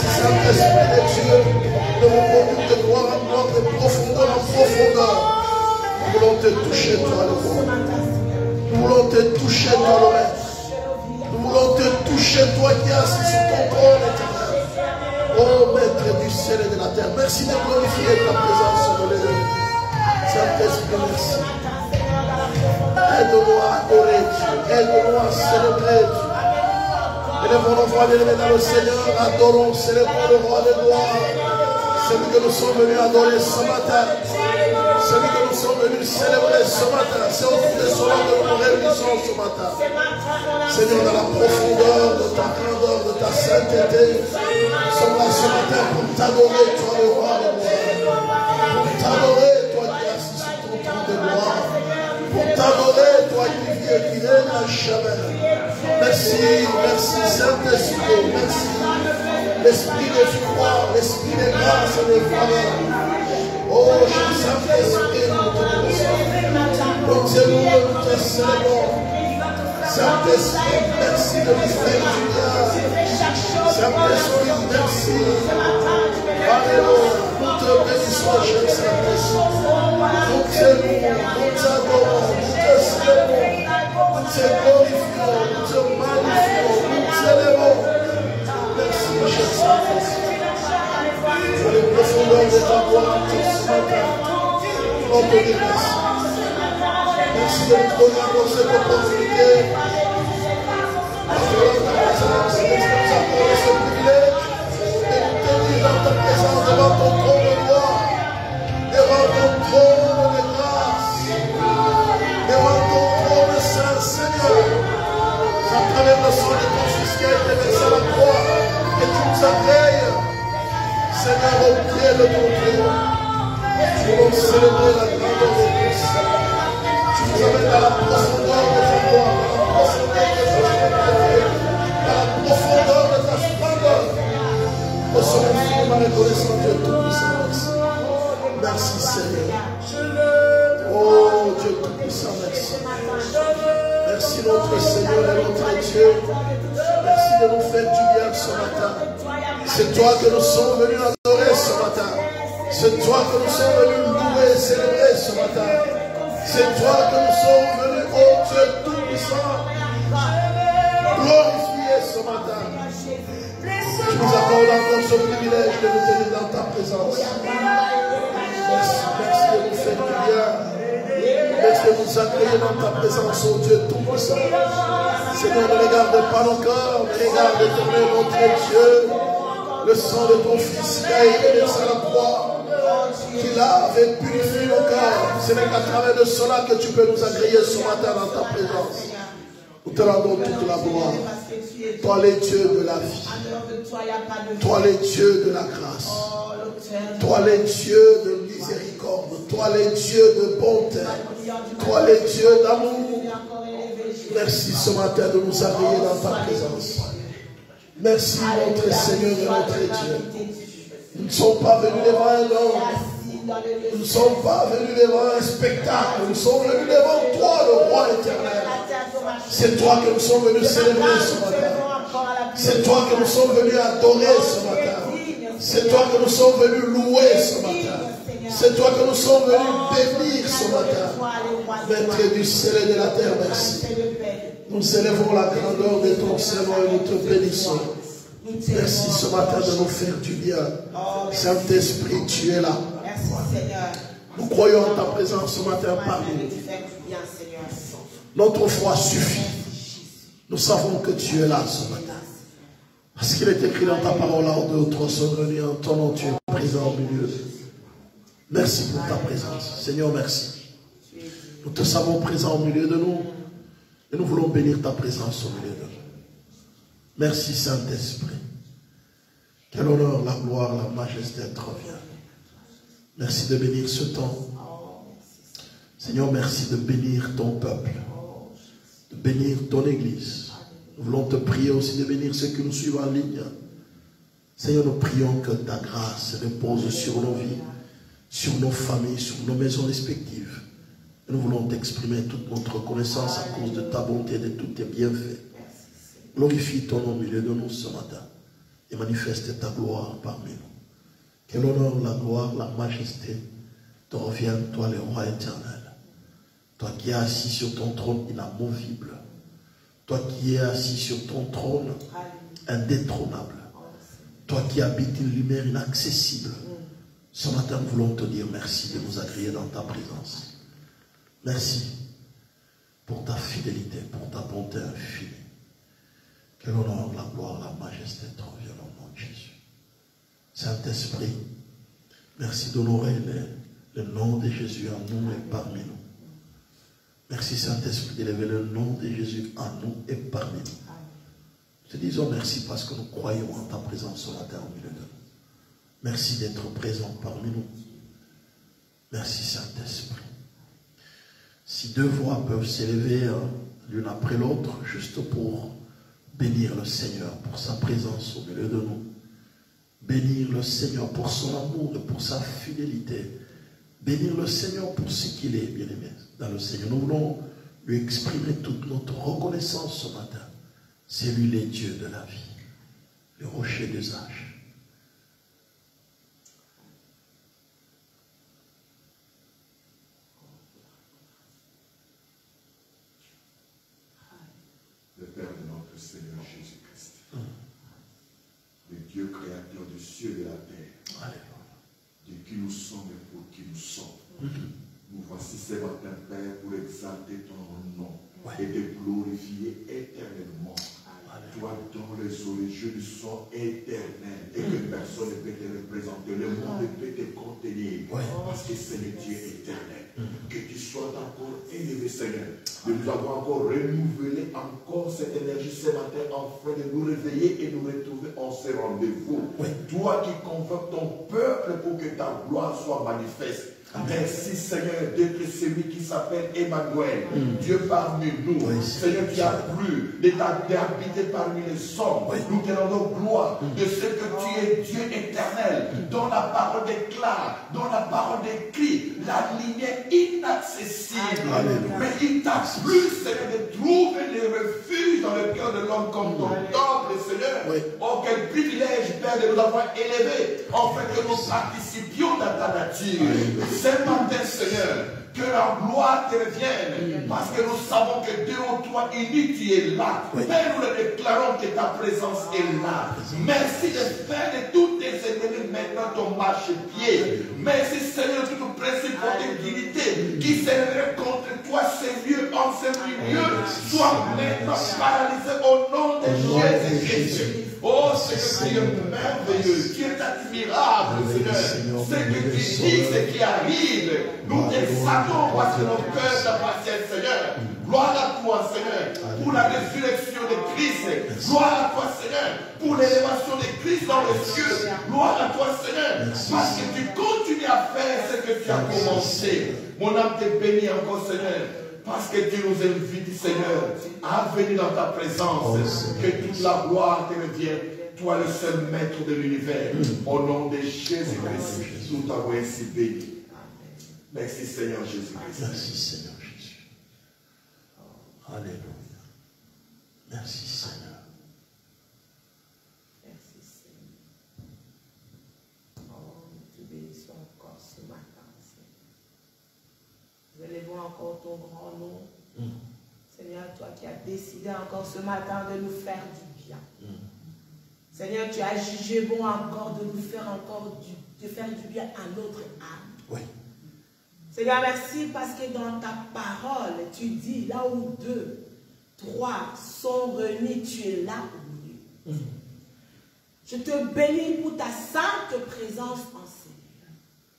Saint-Esprit de Dieu, nous nous conduisons de gloire en gloire, de profondeur en profondeur. Nous voulons te toucher, toi le roi. Nous voulons te toucher, toi le maître. Nous voulons te toucher, toi qui es assis sur ton trône éternel. Oh maître du ciel et de la terre, merci de glorifier ta présence sur le lieu. Saint-Esprit, merci. Aide-nous à adorer Dieu, aide-nous à célébrer Dieu. Élevons nos voix élevées dans le Seigneur, adorons, célébrons le roi de gloire. Celui que nous sommes venus adorer ce matin, celui que nous sommes venus célébrer ce matin, c'est autour de cela que nous nous réunissons ce matin. Seigneur, dans la profondeur de ta grandeur, de ta sainteté, nous sommes là ce matin pour t'adorer, toi le roi de gloire. Pour t'adorer, toi qui es assis sur ton trône de gloire. Pour t'adorer, toi qui vis et qui règne à jamais. Merci, merci Saint-Esprit, merci. L'esprit de foi, l'esprit de grâce et de faveur. Oh, Saint-Esprit, nous te remercions. Nous te célébrons. Saint-Esprit, merci de nous faire du bien. Saint-Esprit, merci. Alléluia. Nous te bénissons, cher Saint-Esprit. Nous t'aimons, nous t'adorons, nous te célébrons, nous te glorifions, nous te magnifions, nous t'élevons. Merci, cher Saint-Esprit. Pour les profondeurs de ta gloire, ce matin, on te dit merci. Merci de nous donner encore cette opportunité. Parce que dans ta présence, c'est que tu nous accordes ce privilège de nous tenir dans ta présence devant ton trône de gloire, devant ton trône de grâce, devant ton trône saint, Seigneur. À travers le sang de ton Fils qui a été versé à la croix, et tu nous accueilles, Seigneur, au pied de ton trône. Nous voulons célébrer la grandeur de ton Saint. Tu nous amènes à la profondeur de ta gloire, à la profondeur de ta splendeur. Nous sommes infiniment reconnaissants, Dieu Tout-Puissant. Merci. Merci, Seigneur. Oh, Dieu Tout-Puissant, merci. Merci, notre Seigneur et notre Dieu. Merci de nous faire du bien ce matin. C'est toi que nous sommes venus adorer ce matin. C'est toi que nous sommes venus louer et célébrer ce matin. C'est toi que nous sommes venus, oh Dieu Tout-Puissant, glorifier ce matin. Tu nous accordes encore ce privilège de nous tenir dans ta présence. Merci, merci de nous faire du bien. Merci de nous accueillir dans ta présence, oh Dieu Tout-Puissant. Seigneur, ne regarde pas nos corps, mais regarde éternel notre Dieu. Le sang de ton Fils qui a été versé à la croix, qui lave et purifie nos cœurs. Ce n'est qu'à travers de cela que tu peux nous agréer ce matin dans ta présence. Nous te rendons toute la gloire. Toi les dieux de la vie. Toi les dieux de la grâce. Toi les dieux de miséricorde. Toi les dieux de bonté. Toi les dieux d'amour. Merci ce matin de nous agréer dans ta présence. Merci notre Seigneur et notre Dieu. Nous ne sommes pas venus devant un homme. Nous ne sommes pas venus devant un spectacle. Nous sommes venus devant toi, le roi éternel. C'est toi que nous sommes venus célébrer ce matin. C'est toi que nous sommes venus adorer ce matin. C'est toi que nous sommes venus louer ce matin. C'est toi que nous sommes venus bénir ce matin. Maître du ciel et de la terre, merci. Nous élevons la grandeur de ton Seigneur et nous te bénissons. Merci ce matin de nous faire du bien. Saint-Esprit, tu es là. Nous croyons en ta présence ce matin parmi nous. Notre foi suffit. Nous savons que tu es là ce matin. Parce qu'il est écrit dans ta parole, là, de trois sonneries, en ton nom, tu es présent au milieu. Merci pour ta présence. Seigneur, merci. Nous te savons présent au milieu de nous. Et nous voulons bénir ta présence au milieu de nous. Merci Saint-Esprit. Que l'honneur, la gloire, la majesté te revient. Merci de bénir ce temps. Seigneur, merci de bénir ton peuple. De bénir ton Église. Nous voulons te prier aussi de bénir ceux qui nous suivent en ligne. Seigneur, nous prions que ta grâce repose sur nos vies, sur nos familles, sur nos maisons respectives. Et nous voulons t'exprimer toute notre reconnaissance à cause de ta bonté et de tous tes bienfaits. Glorifie ton nom au milieu de nous ce matin. et manifeste ta gloire parmi nous. Que l'honneur, la gloire, la majesté te reviennent, toi le roi éternel. Toi qui es assis sur ton trône inamovible. Toi qui es assis sur ton trône indétrônable. Toi qui habites une lumière inaccessible. Ce matin, nous voulons te dire merci de nous accueillir dans ta présence. Merci pour ta fidélité, pour ta bonté infinie. Que l'honneur, la gloire, la majesté te reviennent au nom de Jésus. Saint-Esprit, merci d'honorer le nom de Jésus en nous et parmi nous. Merci Saint-Esprit d'élever le nom de Jésus en nous et parmi nous. Te disons merci parce que nous croyons en ta présence ce matin au milieu de nous. Merci d'être présent parmi nous. Merci Saint-Esprit. Si deux voix peuvent s'élever l'une après l'autre, juste pour bénir le Seigneur pour sa présence au milieu de nous. Bénir le Seigneur pour son amour et pour sa fidélité. Bénir le Seigneur pour ce qu'il est, bien-aimé, dans le Seigneur. Nous voulons lui exprimer toute notre reconnaissance ce matin. C'est lui le Dieu de la vie, le rocher des âges. Le Père de notre Seigneur Jésus-Christ, le Dieu créateur du ciel et de la terre. Alléluia. De qui nous sommes et pour qui nous sommes. Nous voici ce matin, Père, pour exalter ton nom et te glorifier éternellement. Toi dont les origines sont éternelles et que personne ne peut te représenter. Le monde ne peut te contenir parce que c'est le Dieu éternel. Que tu sois encore élevé, Seigneur. De nous avoir encore renouvelé encore cette énergie ce matin afin de nous réveiller et nous retrouver en ce rendez-vous. Toi qui convoques ton peuple pour que ta gloire soit manifeste. Merci Seigneur d'être celui qui s'appelle Emmanuel, Dieu parmi nous. Seigneur qui a plu d'habiter parmi les hommes. Nous te rendons gloire de ce que tu es Dieu éternel, dont la parole déclare, dont la parole décrit la lumière inaccessible. Mais il t'a plu Seigneur de trouver le refuge dans le cœur de l'homme comme ton temple Seigneur. Oh quel privilège Père de nous avoir élevés afin que nous participions dans ta nature. Ce matin, Seigneur, que la gloire te revienne, parce que nous savons que deux ou trois unis, tu es là. Père, nous le déclarons que ta présence est là. Merci de faire de tous tes ennemis maintenant ton marchepied. Merci, Seigneur, de toute principauté divinité qui s'élève contre toi, ces lieux, en ce milieu, soit maintenant paralysé au nom de Jésus-Christ. Oh, c'est que tu es merveilleux, tu es admirable, Seigneur. Ce que tu dis, ce qui arrive, nous exaltons parce que nos cœurs t'appartiennent, Seigneur. Gloire à toi, Seigneur, pour la résurrection de Christ. Gloire à toi, Seigneur, pour l'élévation de Christ dans les cieux. Gloire à toi, Seigneur, parce que tu continues à faire ce que tu as commencé. Mon âme te bénit encore, Seigneur. Parce que tu nous invites, Seigneur, à venir dans ta présence. Que toute la gloire te revienne. Toi, le seul maître de l'univers. Au nom de Jésus-Christ, nous t'avons ainsi béni. Merci, Seigneur Jésus-Christ. Merci, Seigneur Jésus. Alléluia. Merci, Seigneur. Merci, Seigneur. Oh, nous te bénissons encore ce matin, Seigneur. Nous élevons encore ton grand nom. Seigneur, toi qui as décidé encore ce matin de nous faire du bien. Seigneur, tu as jugé bon encore de nous faire encore de faire du bien à notre âme. Oui. Seigneur, merci parce que dans ta parole, tu dis, là où 2, 3 sont réunis, tu es là au milieu. Je te bénis pour ta sainte présence en Seigneur.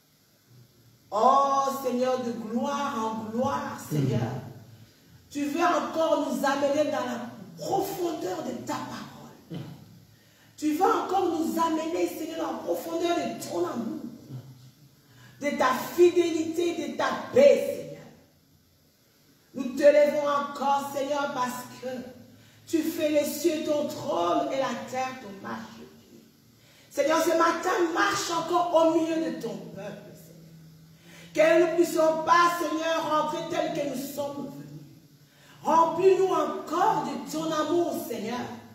Oh Seigneur, de gloire en gloire, Seigneur. Tu veux encore nous amener dans la profondeur de ta parole. Tu veux encore nous amener, Seigneur, dans la profondeur de ton amour, de ta fidélité, de ta paix, Seigneur. Nous te lèvons encore, Seigneur, parce que tu fais les cieux ton trône et la terre ton marchepied. Seigneur, ce matin, marche encore au milieu de ton peuple, Seigneur. Que nous ne puissions pas, Seigneur, rentrer tel que nous sommes venus. Remplis-nous encore de ton amour, Seigneur.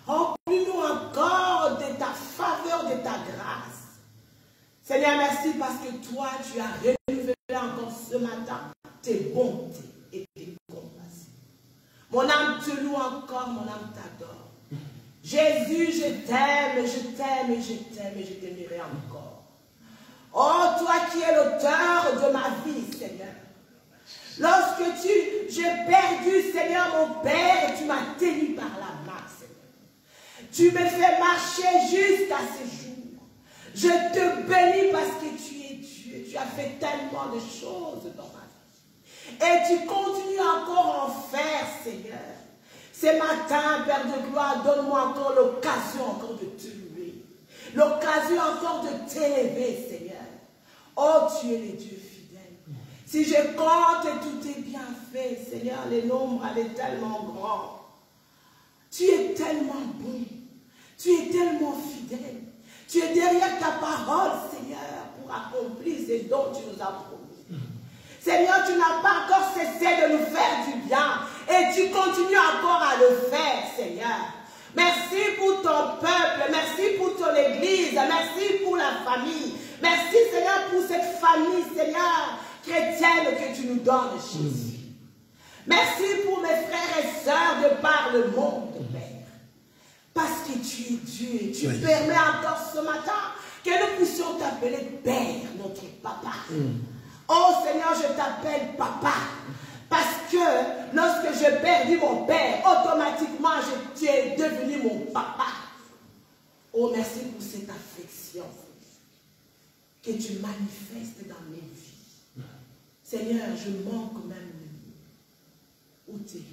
Remplis-nous encore de ta faveur, de ta grâce. Seigneur, merci parce que toi, tu as renouvelé encore ce matin tes bontés et tes compassions. Mon âme te loue encore, mon âme t'adore. Jésus, je t'aime, je t'aime, je t'aime et je t'aimerai encore. Oh, toi qui es l'auteur de ma vie, Seigneur. Lorsque j'ai perdu, Seigneur, mon Père, tu m'as tenu par la main, Seigneur. Tu me fais marcher jusqu'à ce jour. Je te bénis parce que tu es Dieu. Tu as fait tellement de choses dans ma vie. Et tu continues encore à en faire, Seigneur. Ce matin, Père de gloire, donne-moi encore l'occasion encore de te louer. L'occasion encore de t'élever, Seigneur. Oh, tu es le Dieu fidèle. Si je compte tout est bien fait, Seigneur, le nombre elle est tellement grand. Tu es tellement bon. Tu es tellement fidèle. Tu es derrière ta parole, Seigneur, pour accomplir ce dont tu nous as promis. Seigneur, tu n'as pas encore cessé de nous faire du bien. Et tu continues encore à le faire, Seigneur. Merci pour ton peuple. Merci pour ton église. Merci pour la famille. Merci, Seigneur, pour cette famille, Seigneur, chrétienne que tu nous donnes, Jésus. Merci pour mes frères et sœurs de par le monde, Père. Parce que tu es Dieu et tu permets encore ce matin que nous puissions t'appeler Père, notre Papa. Oh Seigneur, je t'appelle Papa. Parce que lorsque j'ai perdu mon Père, automatiquement, tu es devenu mon Papa. Oh, merci pour cette affection que tu manifestes dans mes vies. Seigneur, je manque même de nous. Où t'es,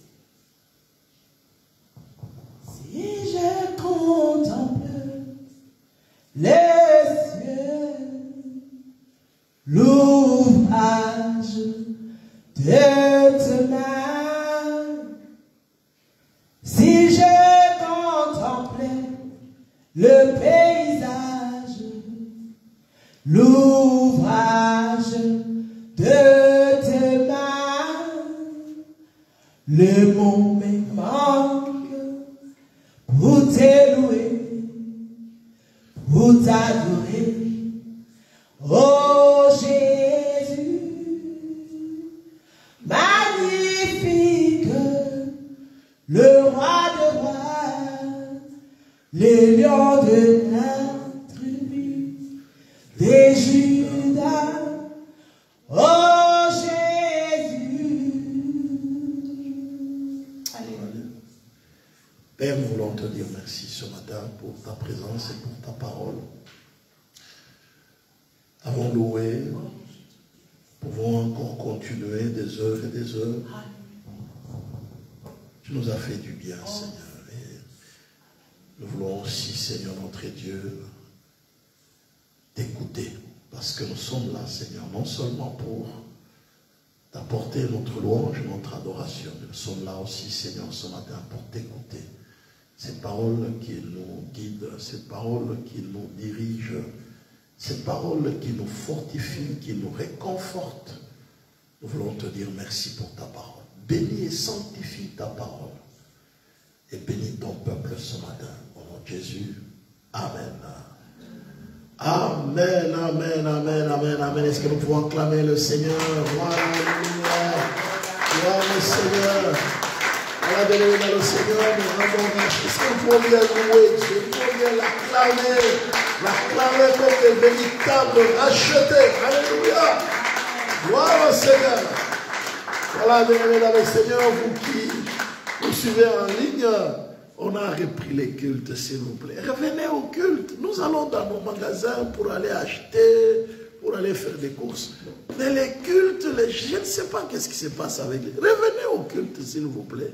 Si je contemple les cieux, l'ouvrage de tes mains, si je contemplais le paysage, l'ouvrage de tes mains, le monde me manque pour te louer, pour t'adorer, oh Jésus, magnifique, le roi de rois, les lions de la tribu des Judas, oh Jésus. Alléluia. Père, nous voulons te dire merci ce matin pour ta présence et pour ta parole. Avons loué, pouvons encore continuer des heures et des heures. Tu nous as fait du bien, Seigneur. Et nous voulons aussi, Seigneur notre Dieu, t'écouter. Parce que nous sommes là, Seigneur, non seulement pour t'apporter notre louange, notre adoration, mais nous sommes là aussi, Seigneur, ce matin pour t'écouter. Cette parole qui nous guide, cette parole qui nous dirige, cette parole qui nous fortifie, qui nous réconforte. Nous voulons te dire merci pour ta parole. Bénis et sanctifie ta parole. Et bénis ton peuple ce matin. Au nom de Jésus. Amen. Amen, amen, amen, amen, amen. Est-ce que nous pouvons acclamer le Seigneur? Alléluia. Gloire au Seigneur. Alléluia, le Seigneur nous rendons grâce. Est-ce que nous pouvons bien louer Dieu? Nous pouvons bien l'acclamer comme des véritables rachetés. Alléluia. Gloire au Seigneur. Voilà, bien-aimés dans le Seigneur, vous qui nous suivez en ligne, on a repris les cultes, s'il vous plaît. Revenez au culte. Nous allons dans nos magasins pour aller acheter, pour aller faire des courses. Mais les cultes, je ne sais pas qu'est-ce qui se passe avec les... Revenez au culte, s'il vous plaît.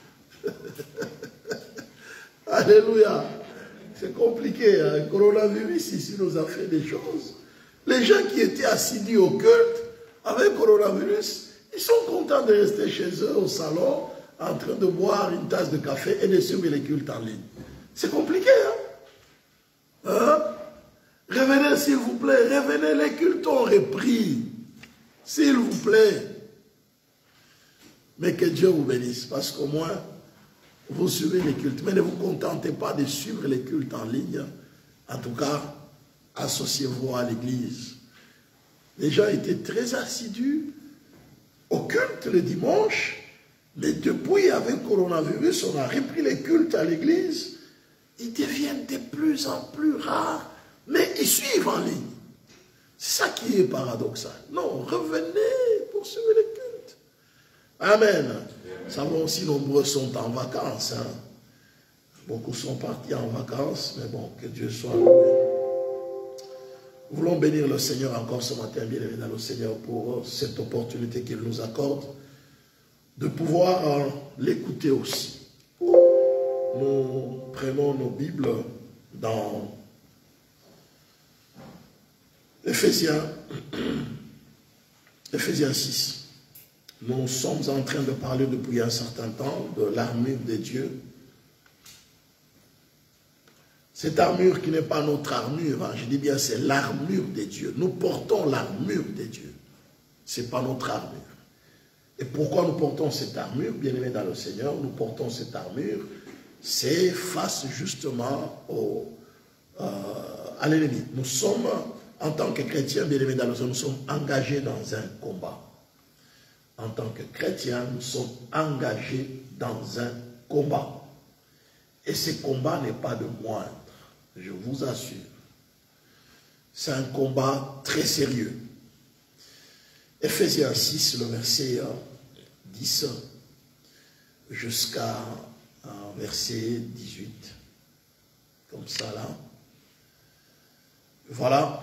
Alléluia. C'est compliqué. Hein? Le coronavirus ici nous a fait des choses. Les gens qui étaient assidus au culte avec le coronavirus, ils sont contents de rester chez eux au salon en train de boire une tasse de café et de suivre les cultes en ligne. C'est compliqué, hein? Revenez, s'il vous plaît. Revenez, les cultes ont repris. S'il vous plaît. Mais que Dieu vous bénisse, parce qu'au moins, vous suivez les cultes. Mais ne vous contentez pas de suivre les cultes en ligne. En tout cas, associez-vous à l'église. Les gens étaient très assidus au culte le dimanche. Mais depuis, avec le coronavirus, on a repris les cultes à l'église. Ils deviennent de plus en plus rares. Mais ils suivent en ligne. C'est ça qui est paradoxal. Non, revenez pour suivre les cultes. Amen. Nous savons aussi nombreux sont en vacances. Hein. Beaucoup sont partis en vacances. Mais bon, que Dieu soit loué. Nous voulons bénir le Seigneur encore ce matin, bien-aimé dans le Seigneur, pour cette opportunité qu'il nous accorde de pouvoir l'écouter aussi. Nous prenons nos Bibles dans Éphésiens 6. Nous sommes en train de parler depuis un certain temps de l'armure de Dieu. Cette armure qui n'est pas notre armure, hein, je dis bien c'est l'armure de Dieu. Nous portons l'armure de Dieu. Ce n'est pas notre armure. Et pourquoi nous portons cette armure, bien-aimés dans le Seigneur? Nous portons cette armure, c'est face justement à l'ennemi. Nous sommes, en tant que chrétiens, bien-aimés dans le Seigneur, nous sommes engagés dans un combat. En tant que chrétiens, nous sommes engagés dans un combat. Et ce combat n'est pas de moindre, je vous assure. C'est un combat très sérieux. Éphésiens 6, le verset 10 jusqu'à verset 18. Comme ça là. Voilà.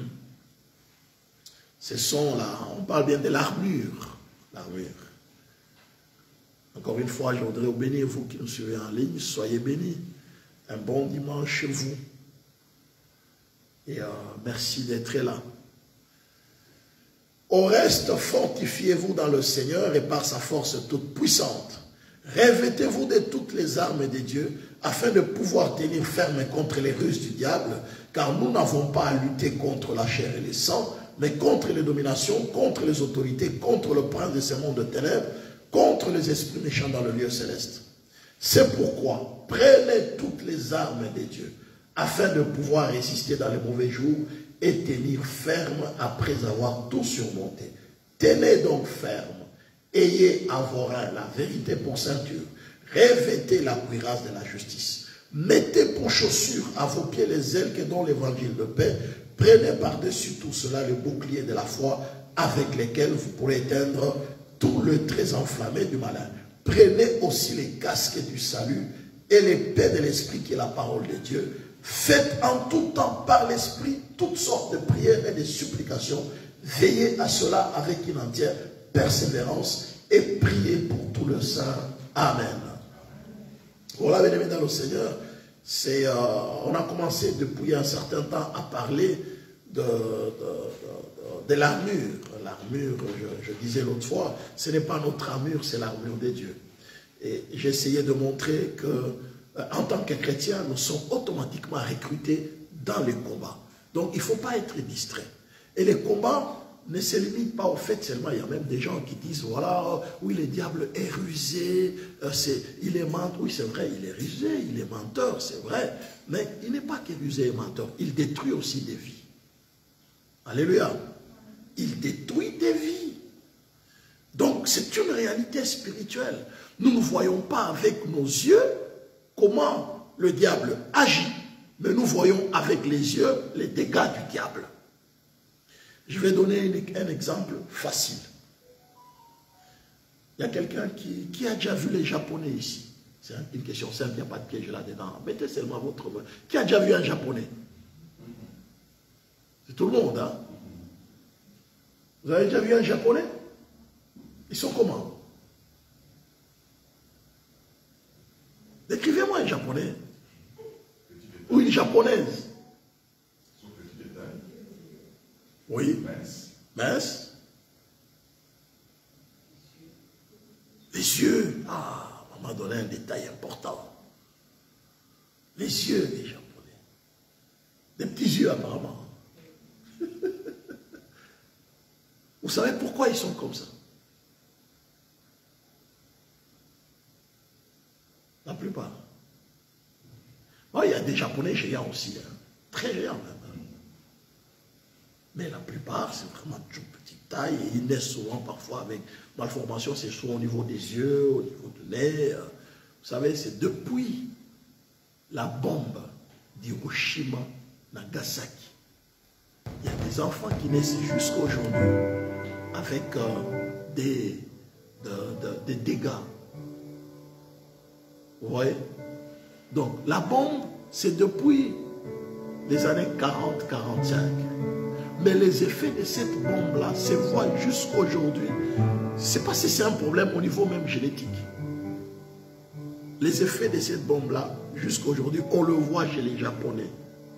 Ce sont là, on parle bien de l'armure. L'armure. Encore une fois, je voudrais vous bénir, vous qui nous suivez en ligne, soyez bénis. Un bon dimanche chez vous. Et merci d'être là. Au reste, fortifiez-vous dans le Seigneur et par sa force toute puissante. Revêtez-vous de toutes les armes de Dieu, afin de pouvoir tenir ferme contre les ruses du diable, car nous n'avons pas à lutter contre la chair et le sang, mais contre les dominations, contre les autorités, contre le prince de ce monde de ténèbres, contre les esprits méchants dans le lieu céleste. C'est pourquoi prenez toutes les armes de Dieu, afin de pouvoir résister dans les mauvais jours et tenir ferme après avoir tout surmonté. Tenez donc ferme, ayez à vos reins la vérité pour ceinture, revêtez la cuirasse de la justice, mettez pour chaussures à vos pieds les ailes que dont l'évangile de paix, prenez par-dessus tout cela le bouclier de la foi avec lesquels vous pourrez éteindre tout le trait enflammé du malin. Prenez aussi les casques du salut et l'épée de l'esprit qui est la parole de Dieu. Faites en tout temps par l'esprit toutes sortes de prières et de supplications. Veillez à cela avec une entière persévérance et priez pour tout le saint. Amen. Voilà, bien aimés dans le Seigneur, on a commencé depuis un certain temps à parler de l'armure. L'armure, je disais l'autre fois, ce n'est pas notre armure, c'est l'armure de Dieu. Et j'essayais de montrer que en tant que chrétiens, nous sommes automatiquement recrutés dans les combats. Donc, il ne faut pas être distrait. Et les combats ne se limitent pas au fait seulement. Il y a même des gens qui disent, voilà, oui, le diable est rusé, il est menteur. Oui, c'est vrai, il est rusé, il est menteur, c'est vrai. Mais il n'est pas que rusé et menteur. Il détruit aussi des vies. Alléluia. Il détruit des vies. Donc, c'est une réalité spirituelle. Nous ne voyons pas avec nos yeux comment le diable agit, mais nous voyons avec les yeux les dégâts du diable. Je vais donner un exemple facile. Il y a quelqu'un qui a déjà vu les Japonais ici. C'est une question simple, il n'y a pas de piège là-dedans. Mettez seulement votre main. Qui a déjà vu un Japonais? C'est tout le monde, hein? Vous avez déjà vu un Japonais? Ils sont comment? Décrivez-moi un Japonais. Ou une Japonaise. Son petit détail. Oui. Mince. Mince. Les yeux. Ah, on m'a donné un détail important. Les yeux des Japonais. Des petits yeux apparemment. Vous savez pourquoi ils sont comme ça? La Oh, il y a des Japonais géants aussi, hein. Très géants même. Mais la plupart, c'est vraiment toute petite taille et ils naissent souvent parfois avec malformation, c'est soit au niveau des yeux, au niveau de nez. Vous savez, c'est depuis la bombe d'Hiroshima, Nagasaki. Il y a des enfants qui naissent jusqu'à aujourd'hui avec des dégâts. Vous voyez? Donc, la bombe, c'est depuis les années 40-45. Mais les effets de cette bombe-là se voient jusqu'à aujourd'hui. C'est pas si c'est un problème au niveau même génétique. Les effets de cette bombe-là, jusqu'à aujourd'hui, on le voit chez les Japonais.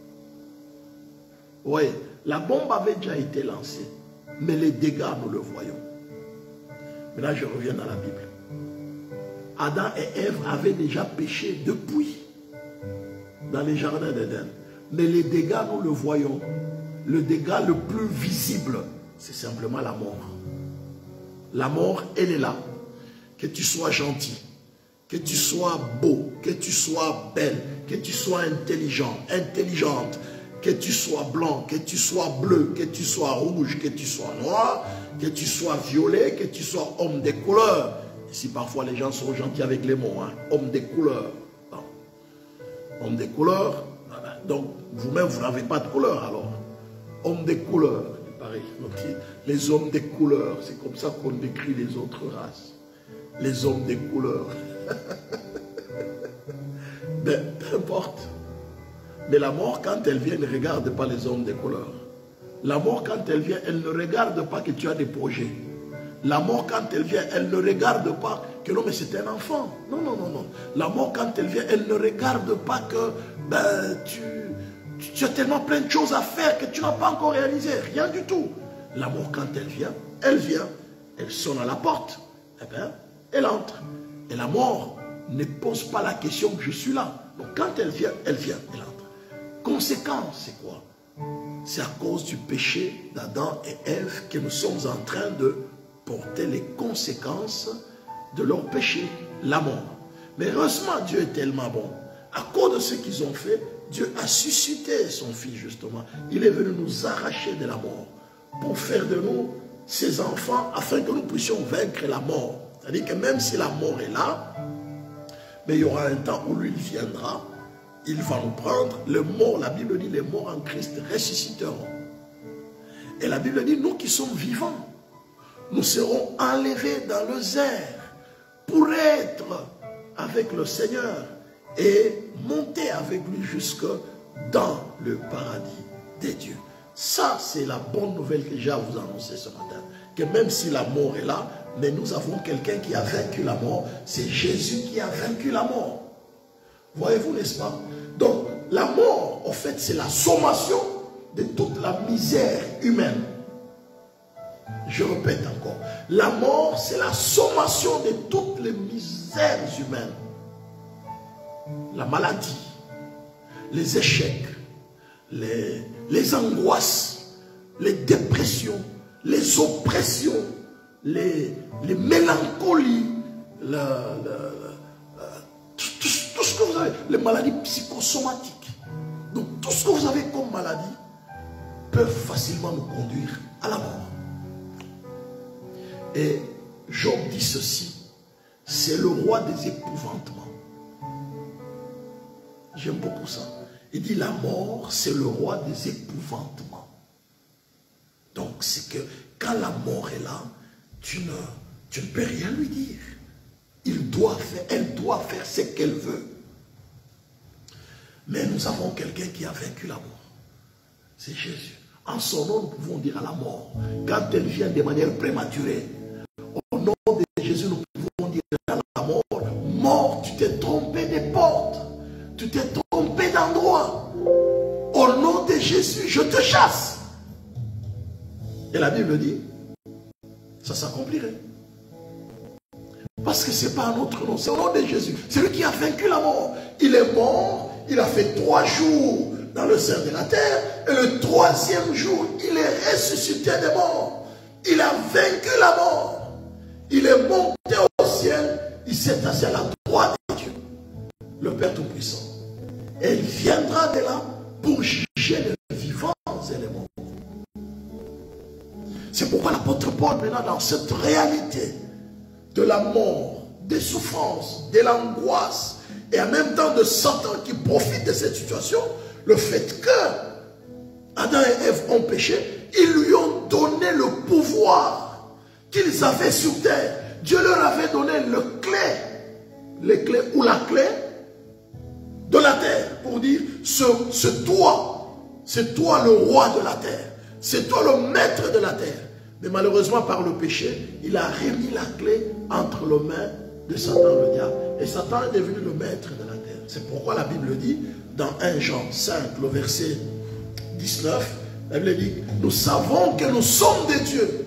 Oui, la bombe avait déjà été lancée, mais les dégâts, nous le voyons. Maintenant, je reviens dans la Bible. Adam et Ève avaient déjà péché depuis, dans les jardins d'Éden. Mais les dégâts, nous le voyons. Le dégât le plus visible, c'est simplement la mort. La mort, elle est là. Que tu sois gentil, que tu sois beau, que tu sois belle, que tu sois intelligent, intelligente, que tu sois blanc, que tu sois bleu, que tu sois rouge, que tu sois noir, que tu sois violet, que tu sois homme des couleurs. Ici, parfois, les gens sont gentils avec les mots, hein. Homme des couleurs. Non. Homme des couleurs, donc vous-même, vous n'avez pas de couleur, alors. Homme des couleurs, pareil. Donc, les hommes des couleurs, c'est comme ça qu'on décrit les autres races. Les hommes des couleurs. Mais peu importe. Mais la mort, quand elle vient, ne regarde pas les hommes des couleurs. La mort, quand elle vient, elle ne regarde pas que tu as des projets. La mort, quand elle vient, elle ne regarde pas que non, mais c'est un enfant. Non, non, non, non. La mort, quand elle vient, elle ne regarde pas que tu as tellement plein de choses à faire que tu n'as pas encore réalisé. Rien du tout. La mort, quand elle vient, elle sonne à la porte. Eh bien, elle entre. Et la mort ne pose pas la question que je suis là. Donc quand elle vient, elle entre. Conséquence, c'est quoi? C'est à cause du péché d'Adam et Ève que nous sommes en train de porter les conséquences de leur péché, la mort. Mais heureusement, Dieu est tellement bon. À cause de ce qu'ils ont fait, Dieu a suscité son Fils justement. Il est venu nous arracher de la mort pour faire de nous ses enfants afin que nous puissions vaincre la mort. C'est-à-dire que même si la mort est là, mais il y aura un temps où lui il viendra, il va nous prendre. Le mort, la Bible dit, les morts en Christ ressusciteront. Et la Bible dit, nous qui sommes vivants, nous serons enlevés dans les airs pour être avec le Seigneur et monter avec lui jusque dans le paradis des dieux. Ça, c'est la bonne nouvelle que j'ai à vous annoncer ce matin. Que même si la mort est là, mais nous avons quelqu'un qui a vaincu la mort. C'est Jésus qui a vaincu la mort. Voyez-vous, n'est-ce pas? Donc, la mort, en fait, c'est la sommation de toute la misère humaine. Je répète encore. La mort, c'est la sommation de toutes les misères humaines. La maladie, les échecs, les angoisses, les dépressions, les oppressions, les mélancolies, tout ce que vous avez, les maladies psychosomatiques. Donc tout ce que vous avez comme maladie peuvent facilement nous conduire à la mort. Et Job dit ceci, c'est le roi des épouvantements. J'aime beaucoup ça. Il dit la mort, c'est le roi des épouvantements. Donc c'est que quand la mort est là, tu ne peux rien lui dire. Elle doit faire ce qu'elle veut. Mais nous avons quelqu'un qui a vaincu la mort. C'est Jésus. En son nom, nous pouvons dire à la mort, quand elle vient de manière prématurée, au nom de Jésus, nous pouvons dire à la mort, mort, tu t'es trompé des portes, tu t'es trompé d'endroit. Au nom de Jésus, je te chasse. Et la Bible dit, ça s'accomplirait. Parce que ce n'est pas un autre nom, c'est au nom de Jésus. C'est lui qui a vaincu la mort. Il est mort, il a fait 3 jours dans le sein de la terre, et le 3e jour, il est ressuscité des morts. Il a vaincu la mort. Il est monté au ciel, il s'est assis à la droite de Dieu, le Père Tout-Puissant. Et il viendra de là pour juger les vivants et les morts. C'est pourquoi l'apôtre Paul, maintenant, dans cette réalité de la mort, des souffrances, de l'angoisse, et en même temps de Satan qui profite de cette situation, le fait que Adam et Ève ont péché, ils lui ont donné le pouvoir qu'ils avaient sur terre. Dieu leur avait donné les clés ou la clé de la terre pour dire, c'est toi le roi de la terre, c'est toi le maître de la terre. Mais malheureusement par le péché, il a remis la clé entre les mains de Satan le diable. Et Satan est devenu le maître de la terre. C'est pourquoi la Bible dit, dans 1 Jean 5, le verset 19, la Bible dit, nous savons que nous sommes des dieux.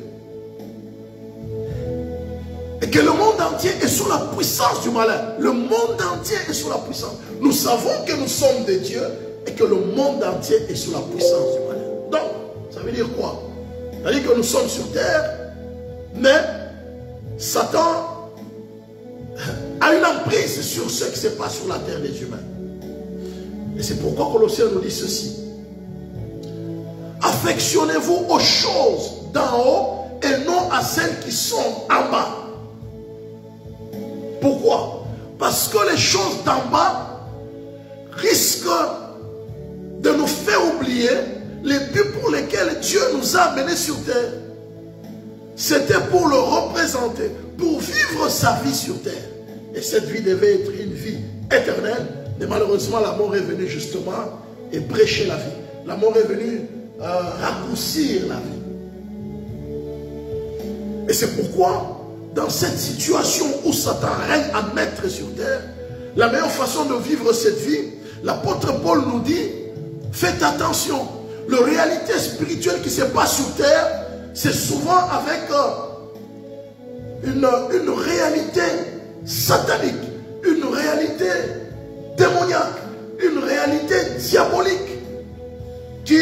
Et que le monde entier est sous la puissance du malin. Le monde entier est sous la puissance. Nous savons que nous sommes des dieux et que le monde entier est sous la puissance du malin. Donc, ça veut dire quoi? Ça veut dire que nous sommes sur terre, mais Satan a une emprise sur ce qui se passe sur la terre des humains. Et c'est pourquoi Colossiens nous dit ceci. Affectionnez-vous aux choses d'en haut et non à celles qui sont en bas. Pourquoi? Parce que les choses d'en bas risquent de nous faire oublier les buts pour lesquels Dieu nous a amenés sur terre. C'était pour le représenter, pour vivre sa vie sur terre. Et cette vie devait être une vie éternelle. Mais malheureusement, la mort est venue justement et brécher la vie. La mort est venue raccourcir la vie. Et c'est pourquoi, dans cette situation où Satan règne à maître sur terre, la meilleure façon de vivre cette vie, l'apôtre Paul nous dit, faites attention, la réalité spirituelle qui se passe sur terre, c'est souvent avec une réalité satanique, une réalité démoniaque, une réalité diabolique qui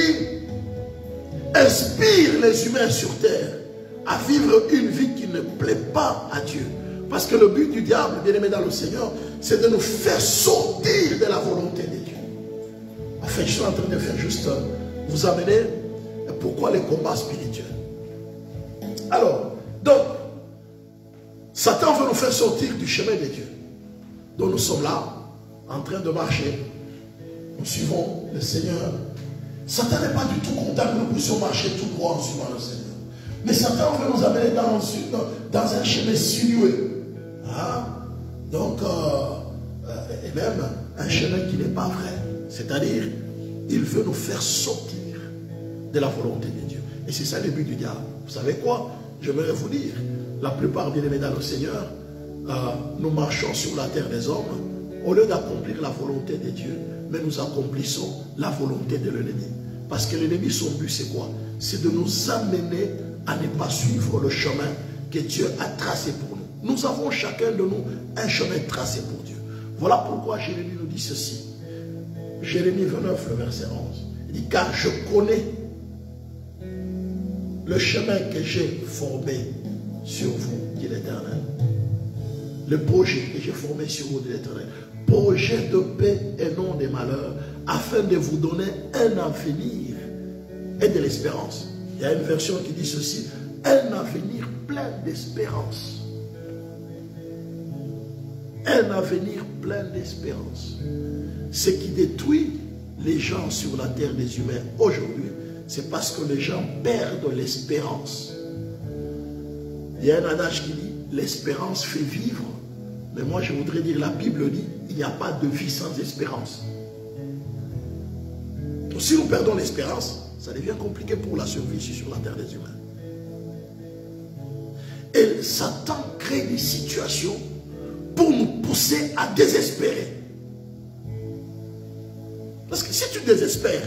inspire les humains sur terre à vivre une vie qui ne plaît pas à Dieu. Parce que le but du diable, bien aimé dans le Seigneur, c'est de nous faire sortir de la volonté de Dieu. En fait, je suis en train de faire juste vous amener pourquoi les combats spirituels. Alors, donc, Satan veut nous faire sortir du chemin de Dieu. Donc nous sommes là, en train de marcher. Nous suivons le Seigneur. Satan n'est pas du tout content que nous puissions marcher tout droit en suivant le Seigneur. Mais Satan veut nous amener dans un chemin sinueux. Hein? Donc, et même un chemin qui n'est pas vrai. C'est-à-dire, il veut nous faire sortir de la volonté de Dieu. Et c'est ça le but du diable. Vous savez quoi? J'aimerais vous dire, la plupart bien aimés dans le Seigneur, nous marchons sur la terre des hommes, au lieu d'accomplir la volonté de Dieu, mais nous accomplissons la volonté de l'ennemi. Parce que l'ennemi, son but, c'est quoi? C'est de nous amener à ne pas suivre le chemin que Dieu a tracé pour nous. Nous avons chacun de nous un chemin tracé pour Dieu. Voilà pourquoi Jérémie nous dit ceci. Jérémie 29, le verset 11. Il dit, car je connais le chemin que j'ai formé sur vous, dit l'Éternel. Le projet que j'ai formé sur vous, dit l'Éternel. Projet de paix et non de malheur, afin de vous donner un avenir et de l'espérance. Il y a une version qui dit ceci, un avenir plein d'espérance. Un avenir plein d'espérance. Ce qui détruit les gens sur la terre des humains aujourd'hui, c'est parce que les gens perdent l'espérance. Il y a un adage qui dit, l'espérance fait vivre. Mais moi je voudrais dire, la Bible dit, il n'y a pas de vie sans espérance. Donc si nous perdons l'espérance, ça devient compliqué pour la survie ici sur la terre des humains. Et Satan crée des situations pour nous pousser à désespérer. Parce que si tu désespères,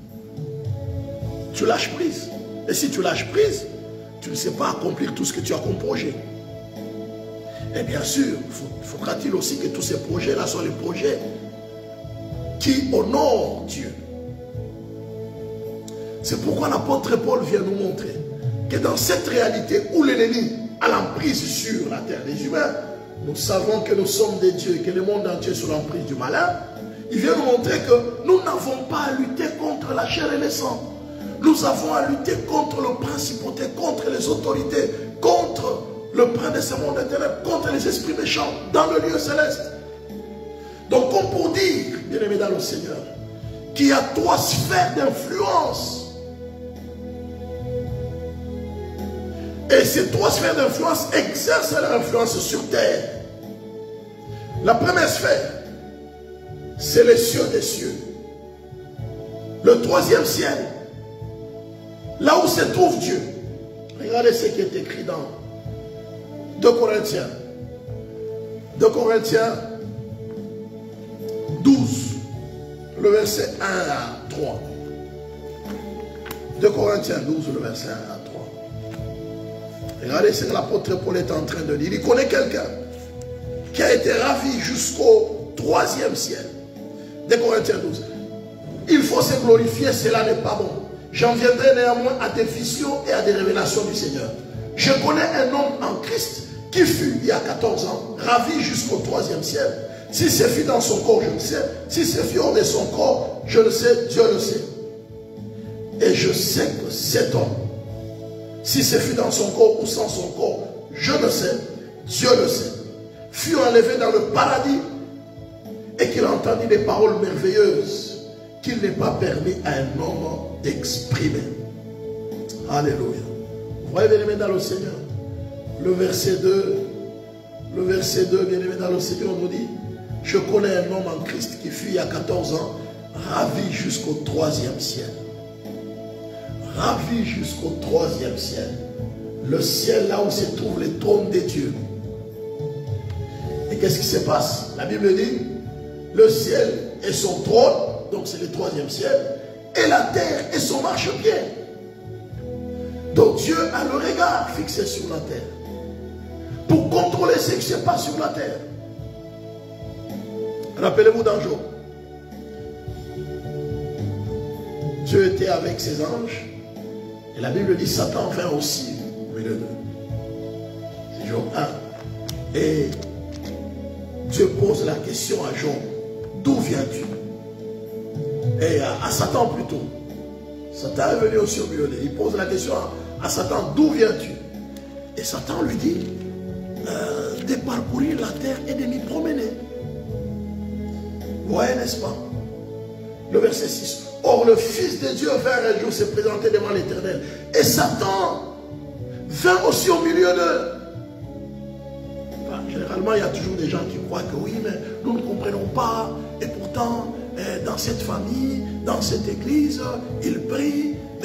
tu lâches prise. Et si tu lâches prise, tu ne sais pas accomplir tout ce que tu as comme projet. Et bien sûr, faudra-t-il aussi que tous ces projets-là soient les projets qui honorent Dieu. C'est pourquoi l'apôtre Paul vient nous montrer que dans cette réalité où l'ennemi a l'emprise sur la terre des humains, nous savons que nous sommes des dieux et que le monde entier est sous l'emprise du malin. Il vient nous montrer que nous n'avons pas à lutter contre la chair et le sang. Nous avons à lutter contre le principauté, contre les autorités, contre le prince de ce monde éternel, contre les esprits méchants dans le lieu céleste. Donc, comme pour dire, bien-aimés dans le Seigneur, qu'il y a 3 sphères d'influence. Et ces 3 sphères d'influence exercent leur influence sur terre. La première sphère, c'est les cieux des cieux. Le 3e ciel, là où se trouve Dieu. Regardez ce qui est écrit dans 2 Corinthiens. 2 Corinthiens 12, le verset 1 à 3. 2 Corinthiens 12, le verset 1 à 3. Regardez ce que l'apôtre Paul est en train de dire. Il connaît quelqu'un qui a été ravi jusqu'au 3e ciel. 2 Corinthiens 12. Il faut se glorifier, cela n'est pas bon. J'en viendrai néanmoins à des visions et à des révélations du Seigneur. Je connais un homme en Christ qui fut, il y a 14 ans, ravi jusqu'au 3e ciel. Si c'est fut dans son corps, je le sais. Si c'est fut hors de son corps, je le sais, Dieu le sait. Et je sais que cet homme, si c'est fut dans son corps ou sans son corps, je le sais, Dieu le sait, fut enlevé dans le paradis et qu'il entendit des paroles merveilleuses qu'il n'est pas permis à un homme d'exprimer. Alléluia. Vous voyez, bien-aimés dans le Seigneur, le verset 2, bien-aimés dans le Seigneur, on nous dit, je connais un homme en Christ qui fut il y a 14 ans, ravi jusqu'au 3e ciel. Ravi jusqu'au 3e ciel. Le ciel là où se trouve les trônes des dieux. Et qu'est-ce qui se passe? La Bible dit, le ciel est son trône, donc c'est le 3e ciel, et la terre est son marchepied. Donc Dieu a le regard fixé sur la terre pour contrôler ce qui se passe sur la terre. Rappelez-vous d'un jour, Dieu était avec ses anges et la Bible dit Satan vint aussi au milieu d'eux. C'est Job 1. Et Dieu pose la question à Job, d'où viens-tu? Et à Satan plutôt. Satan est venu aussi au milieu d'eux. Il pose la question à Satan, d'où viens-tu? Et Satan lui dit, de parcourir la terre et de m'y promener. Vous voyez, n'est-ce pas? Le verset 6. Or, le Fils de Dieu vint un jour se présenter devant l'Éternel. Et Satan vint aussi au milieu d'eux. Enfin, généralement, il y a toujours des gens qui croient que oui, mais nous ne comprenons pas. Et pourtant, dans cette famille, dans cette église, ils prient. Mais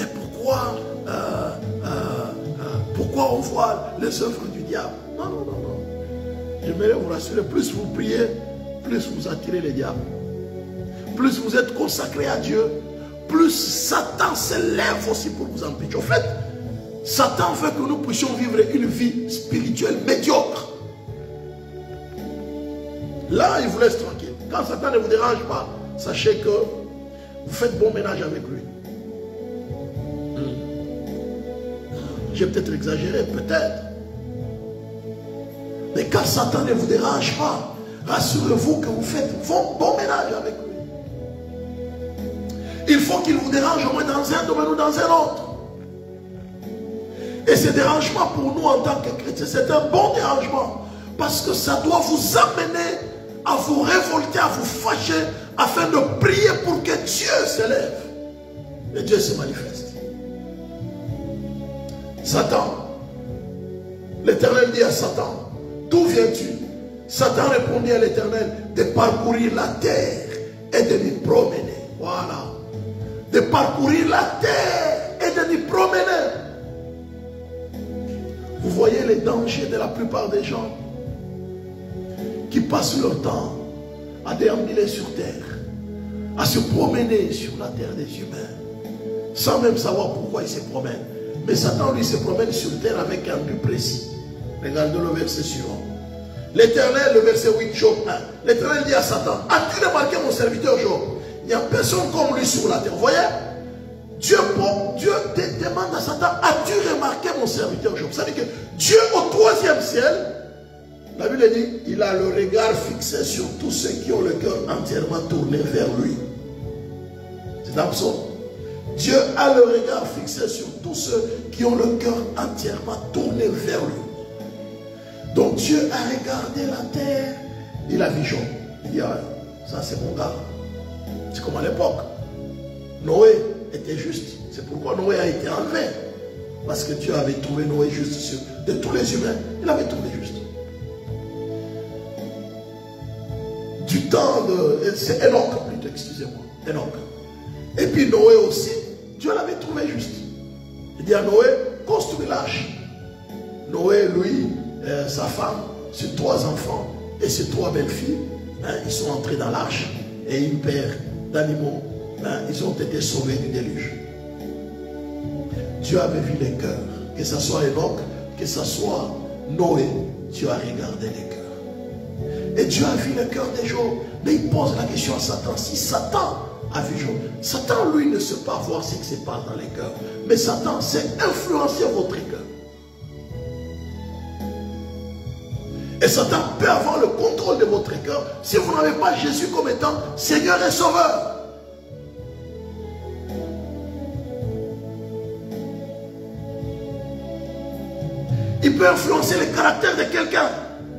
pourquoi on voit les œuvres du diable? Non, non, non, non. J'aimerais vous rassurer, plus vous priez, plus vous attirez les diables. Plus vous êtes consacré à Dieu, plus Satan s'élève aussi pour vous empêcher. En fait, Satan veut que nous puissions vivre une vie spirituelle médiocre. Là, il vous laisse tranquille. Quand Satan ne vous dérange pas, sachez que vous faites bon ménage avec lui. J'ai peut-être exagéré, peut-être. Mais quand Satan ne vous dérange pas, rassurez-vous que vous faites bon ménage avec lui. Il faut qu'il vous dérange au moins dans un domaine ou dans un autre. Et ce dérangement pour nous en tant que chrétiens, c'est un bon dérangement. Parce que ça doit vous amener à vous révolter, à vous fâcher, afin de prier pour que Dieu s'élève. Et Dieu se manifeste. Satan, l'Éternel dit à Satan, d'où viens-tu? Satan répondit à l'Éternel, de parcourir la terre et de m'y promener. Voilà. De parcourir la terre et de m'y promener. Vous voyez les dangers de la plupart des gens qui passent leur temps à déambuler sur terre, à se promener sur la terre des humains, sans même savoir pourquoi ils se promènent. Mais Satan, lui, se promène sur terre avec un but précis. Regardez le verset suivant. L'Éternel, le verset 8, Job 1. L'Éternel dit à Satan, as-tu remarqué mon serviteur Job? Il n'y a personne comme lui sur la terre. Vous voyez? Dieu te demande à Satan, as-tu remarqué mon serviteur Job? Ça veut dire que Dieu au 3e ciel, la Bible Bible dit, il a le regard fixé sur tous ceux qui ont le cœur entièrement tourné vers lui. C'est dans le psaume. Dieu a le regard fixé sur tous ceux qui ont le cœur entièrement tourné vers lui. Donc Dieu a regardé la terre, il a vu Job. Il dit, ah, ça c'est mon gars. C'est comme à l'époque. Noé était juste. C'est pourquoi Noé a été enlevé. Parce que Dieu avait trouvé Noé juste de tous les humains. Il avait trouvé juste. Du temps de... C'est Enoch plutôt, excusez-moi. Enoch. Et puis Noé aussi, Dieu l'avait trouvé juste. Il dit à Noé, construis l'arche. Noé, lui, sa femme, ses 3 enfants et ses 3 belles-filles, ils sont entrés dans l'arche et une paire d'animaux, ils ont été sauvés du déluge. Dieu avait vu les cœurs, que ce soit Enoch, que ce soit Noé, Dieu a regardé les cœurs. Et Dieu a vu le cœur des Job. Mais il pose la question à Satan. Si Satan a vu Job, Satan lui ne sait pas voir ce qui se passe dans les cœurs. Mais Satan sait influencer votre cœur. Et Satan peut avoir le contrôle de votre cœur si vous n'avez pas Jésus comme étant Seigneur et Sauveur. Il peut influencer le caractère de quelqu'un.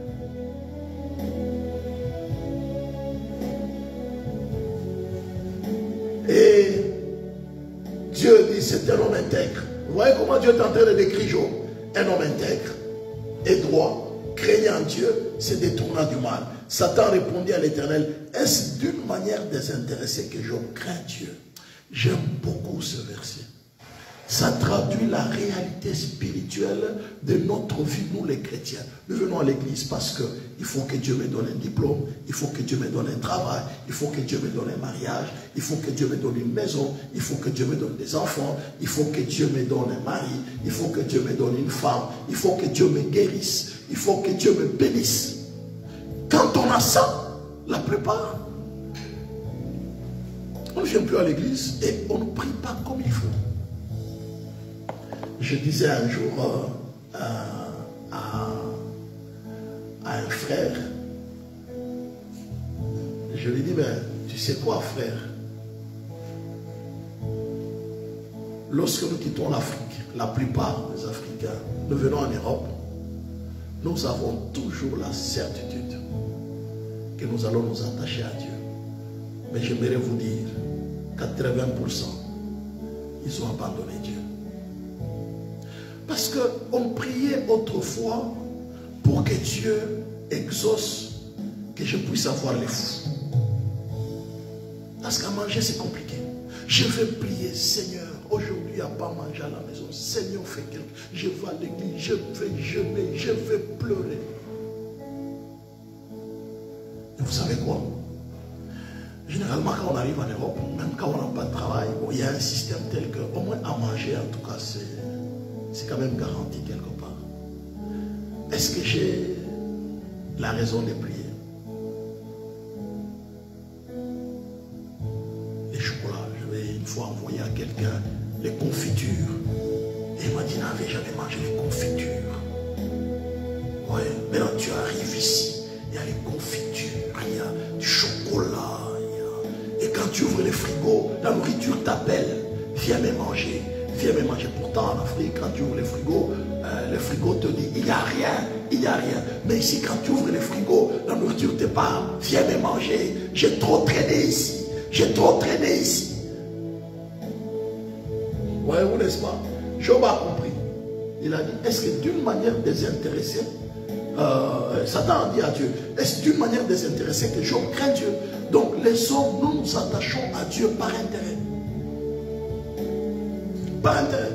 Et Dieu dit, c'est un homme intègre. Vous voyez comment Dieu est en train de décrire Job. Un homme intègre et droit, craignant Dieu, se détournant du mal. Satan répondit à l'Éternel, est-ce d'une manière désintéressée que Job craint Dieu? J'aime beaucoup ce verset. Ça traduit la réalité spirituelle de notre vie, nous les chrétiens. Nous venons à l'église parce qu'il faut que Dieu me donne un diplôme, il faut que Dieu me donne un travail, il faut que Dieu me donne un mariage, il faut que Dieu me donne une maison, il faut que Dieu me donne des enfants, il faut que Dieu me donne un mari, il faut que Dieu me donne une femme, il faut que Dieu me guérisse, il faut que Dieu me bénisse. Quand on a ça, la plupart, on ne vient plus à l'église et on ne prie pas comme il faut. Je disais un jour à un frère, je lui dis, mais tu sais quoi frère? Lorsque nous quittons l'Afrique, la plupart des Africains, nous venons en Europe, nous avons toujours la certitude que nous allons nous attacher à Dieu. Mais j'aimerais vous dire, 80%, ils ont abandonné Dieu. Parce qu'on priait autrefois pour que Dieu exauce, que je puisse avoir les fous. Parce qu'à manger, c'est compliqué. Je vais prier, Seigneur, aujourd'hui, il n'y a pas à manger à la maison. Seigneur, fais quelque chose. Je vais à l'église, je vais jeûner, je vais pleurer. Et vous savez quoi? Généralement, quand on arrive en Europe, même quand on n'a pas de travail, bon, il y a un système tel que, au moins à manger, en tout cas, c'est quand même garanti quelque part. Est-ce que j'ai la raison de prier? Les chocolats, je vais une fois envoyer à quelqu'un les confitures. Et il m'a dit, n'avais jamais mangé les confitures. Ouais, maintenant tu arrives ici, il y a les confitures, il y a du chocolat. Et quand tu ouvres les frigos, la nourriture t'appelle, viens me manger. Viens me manger. Pourtant en Afrique, quand tu ouvres les frigos te dit il n'y a rien, il n'y a rien. Mais ici, quand tu ouvres les frigos, la nourriture te parle, viens me manger. J'ai trop traîné ici, j'ai trop traîné ici. Voyez-vous, n'est-ce pas? Job a compris. Il a dit, est-ce que d'une manière désintéressée, Satan a dit à Dieu, est-ce d'une manière désintéressée que Job craint Dieu? Donc les hommes, nous nous attachons à Dieu par intérêt. Par intérêt.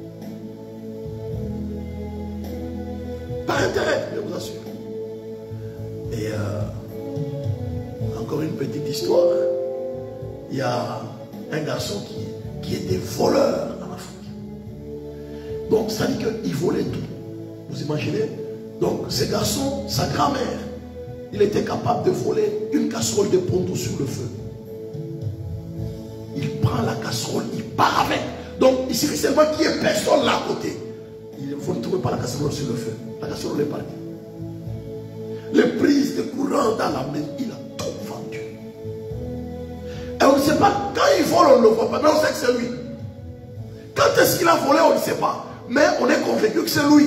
Par intérêt, je vous assure. Et encore une petite histoire. Il y a un garçon qui était voleur en Afrique. Donc ça dit qu'il volait tout. Vous imaginez? Donc ce garçon, sa grand-mère, il était capable de voler une casserole de ponto sur le feu. Il prend la casserole, il part avec. Donc, il suffit seulement qu'il n'y ait personne là à côté. Vous ne trouvez pas la casserole sur le feu. La casserole est partie. les prises de courant dans la maison. Il a tout vendu. Et on ne sait pas, quand il vole, on ne le voit pas, mais on sait que c'est lui. Quand est-ce qu'il a volé, on ne sait pas. Mais on est convaincu que c'est lui.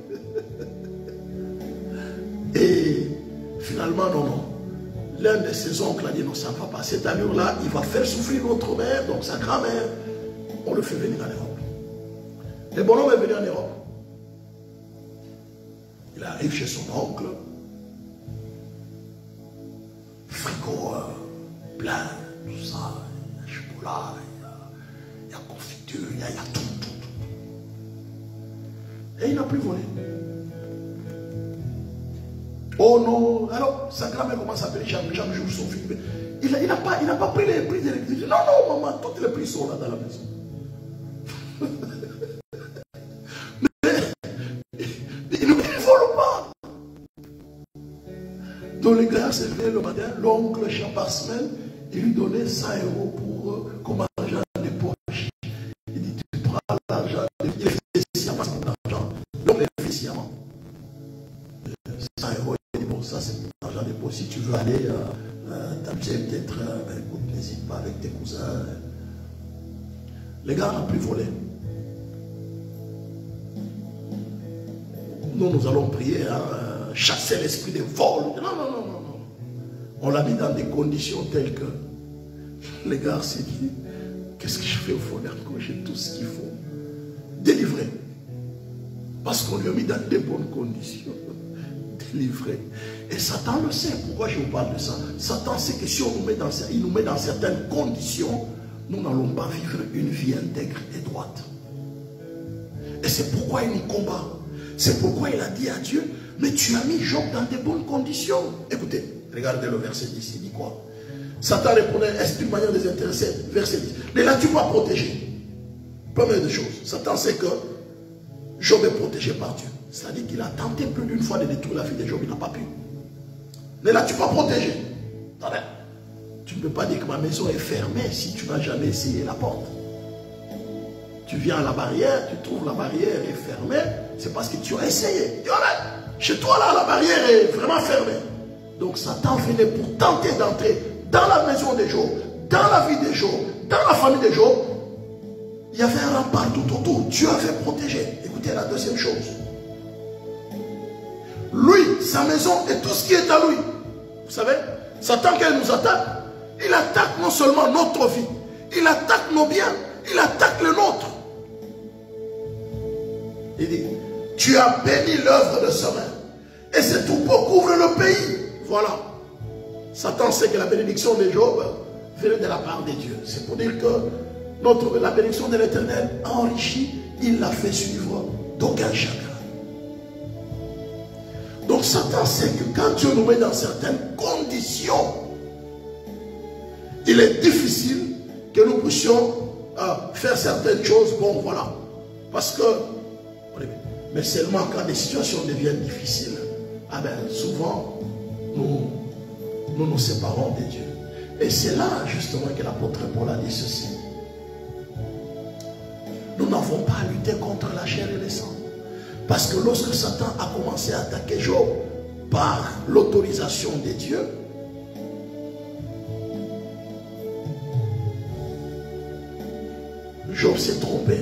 Et finalement, non. L'un de ses oncles a dit non, ça ne va pas. Cette allure-là, il va faire souffrir notre mère, donc sa grand-mère. On le fait venir en Europe. Le bonhomme est venu en Europe. Il arrive chez son oncle. Frigo plein, tout ça. Il y a chocolat, il y a confiture, il y a tout. Et il n'a plus volé. Oh non, alors sa grand-mère commence à appeler chaque jour son fils. Il n'a pas pris les prix d'électricité. Non, non, maman, toutes les prix sont là dans la maison. Mais il ne vole pas. Donc les gars s'est levé le matin, l'oncle, chaque par semaine, il lui donnait 100 € pour comme argent de poche. Il dit, tu prends l'argent, il fait sciemment son argent. L'oncle fait sciemment. 100 €. Ça c'est ton argent de poche. Si tu veux aller t'amuser peut-être, écoute, n'hésite pas avec tes cousins. Les gars n'ont plus volé. Nous allons prier, chasser l'esprit de vol. Non. On l'a mis dans des conditions telles que les gars s'est dit, qu'est-ce que je fais au voleur quand j'ai tout ce qu'il faut? Délivrer. Parce qu'on lui a mis dans des bonnes conditions. Livré. Et Satan le sait. Pourquoi je vous parle de ça? Satan sait que si on nous met il nous met dans certaines conditions, nous n'allons pas vivre une vie intègre et droite. Et c'est pourquoi il nous combat. C'est pourquoi il a dit à Dieu, mais tu as mis Job dans des bonnes conditions. Écoutez, regardez le verset 10, il dit quoi? Satan répondait, est-ce d'une manière désintéressée? Verset 10. Ne l'as-tu pas protégé? Première des choses, Satan sait que Job est protégé par Dieu. C'est-à-dire qu'il a tenté plus d'une fois de détruire la vie de Job, il n'a pas pu. Ne l'as-tu pas protégé? Attendez. Tu ne peux pas dire que ma maison est fermée si tu n'as jamais essayé la porte. Tu viens à la barrière, tu trouves la barrière est fermée, c'est parce que tu as essayé. Chez toi là, la barrière est vraiment fermée. Donc Satan venait pour tenter d'entrer dans la maison de Job, dans la vie de Job, dans la famille de Job. Il y avait un rempart tout autour. Dieu avait protégé. Écoutez la deuxième chose. Lui, sa maison et tout ce qui est à lui. Vous savez, Satan, quand il nous attaque, il attaque non seulement notre vie, il attaque nos biens, il attaque le nôtre. Il dit, tu as béni l'œuvre de sa main, et c'est tout pour couvrir le pays. Voilà. Satan sait que la bénédiction de Job venait de la part de Dieu. C'est pour dire que la bénédiction de l'Éternel enrichit, il l'a fait suivre d'aucun chagrin. Donc Satan sait que quand Dieu nous met dans certaines conditions, il est difficile que nous puissions faire certaines choses. Bon, voilà. Parce que, mais seulement quand les situations deviennent difficiles, souvent, nous nous séparons de Dieu. Et c'est là, justement, que l'apôtre Paul a dit ceci. Nous n'avons pas à lutter contre la chair et le sang. Parce que lorsque Satan a commencé à attaquer Job par l'autorisation de Dieu, Job s'est trompé.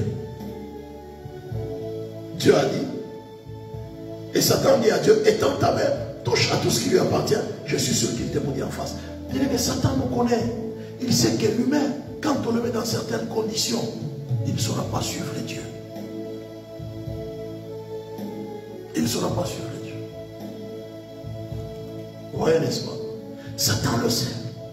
Dieu a dit, et Satan dit à Dieu, étends ta main, touche à tout ce qui lui appartient, je suis sûr qu'il te maudit en face. Il dit, mais Satan nous connaît. Il sait que l'humain, quand on le met dans certaines conditions, il ne saura pas suivre Dieu. Il ne saura pas suivre Dieu. Vous voyez, n'est-ce pas? Satan le sait.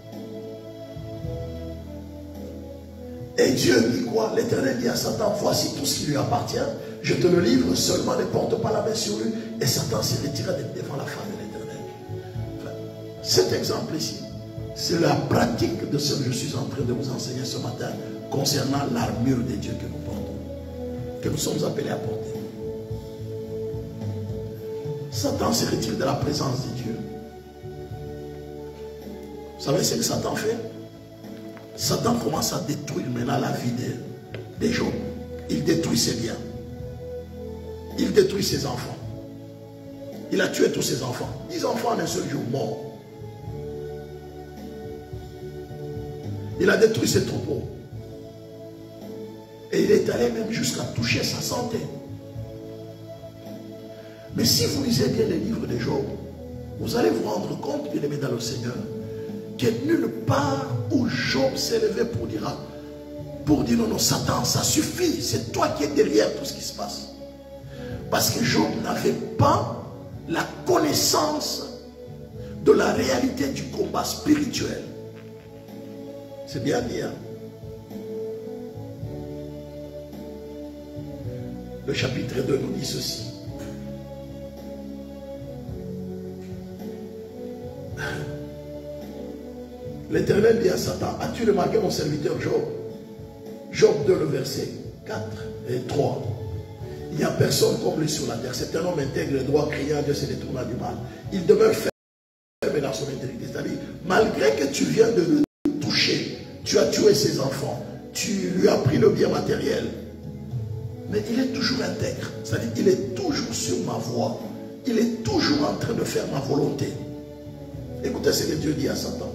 Et Dieu dit quoi? L'Éternel dit à Satan, voici tout ce qui lui appartient, je te le livre, seulement ne porte pas la main sur lui. Et Satan s'est retiré devant la face de l'Éternel. Enfin, cet exemple ici, c'est la pratique de ce que je suis en train de vous enseigner ce matin concernant l'armure de Dieu que nous portons, que nous sommes appelés à porter. Satan s'est retiré de la présence de Dieu. Vous savez ce que Satan fait? Satan commence à détruire maintenant la vie des gens. Il détruit ses biens. Il détruit ses enfants. Il a tué tous ses enfants. 10 enfants en un seul jour morts. Il a détruit ses troupeaux. Et il est allé même jusqu'à toucher sa santé. Mais si vous lisez bien les livres de Job, vous allez vous rendre compte, bien aimé dans le Seigneur, que nulle part où Job s'est levé pour dire non, non, Satan, ça suffit, c'est toi qui es derrière tout ce qui se passe. Parce que Job n'avait pas la connaissance de la réalité du combat spirituel. C'est bien dit, hein? Le chapitre 2 nous dit ceci. L'Éternel dit à Satan, as-tu remarqué mon serviteur Job? Job 2, le verset 4 et 3. Il n'y a personne comme lui sur la terre. C'est un homme intègre et droit, criant, Dieu se détourna du mal. Il demeure ferme dans son intégrité. C'est-à-dire, malgré que tu viens de le toucher, tu as tué ses enfants, tu lui as pris le bien matériel, mais il est toujours intègre. C'est-à-dire, il est toujours sur ma voie. Il est toujours en train de faire ma volonté. Écoutez ce que Dieu dit à Satan.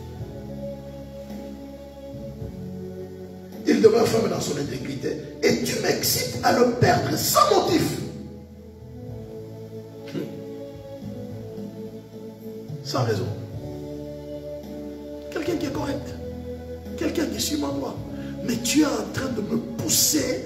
Il demeure ferme dans son intégrité. Et tu m'excites à le perdre sans motif. Sans raison. Quelqu'un qui est correct. Quelqu'un qui suit ma voie. Mais tu es en train de me pousser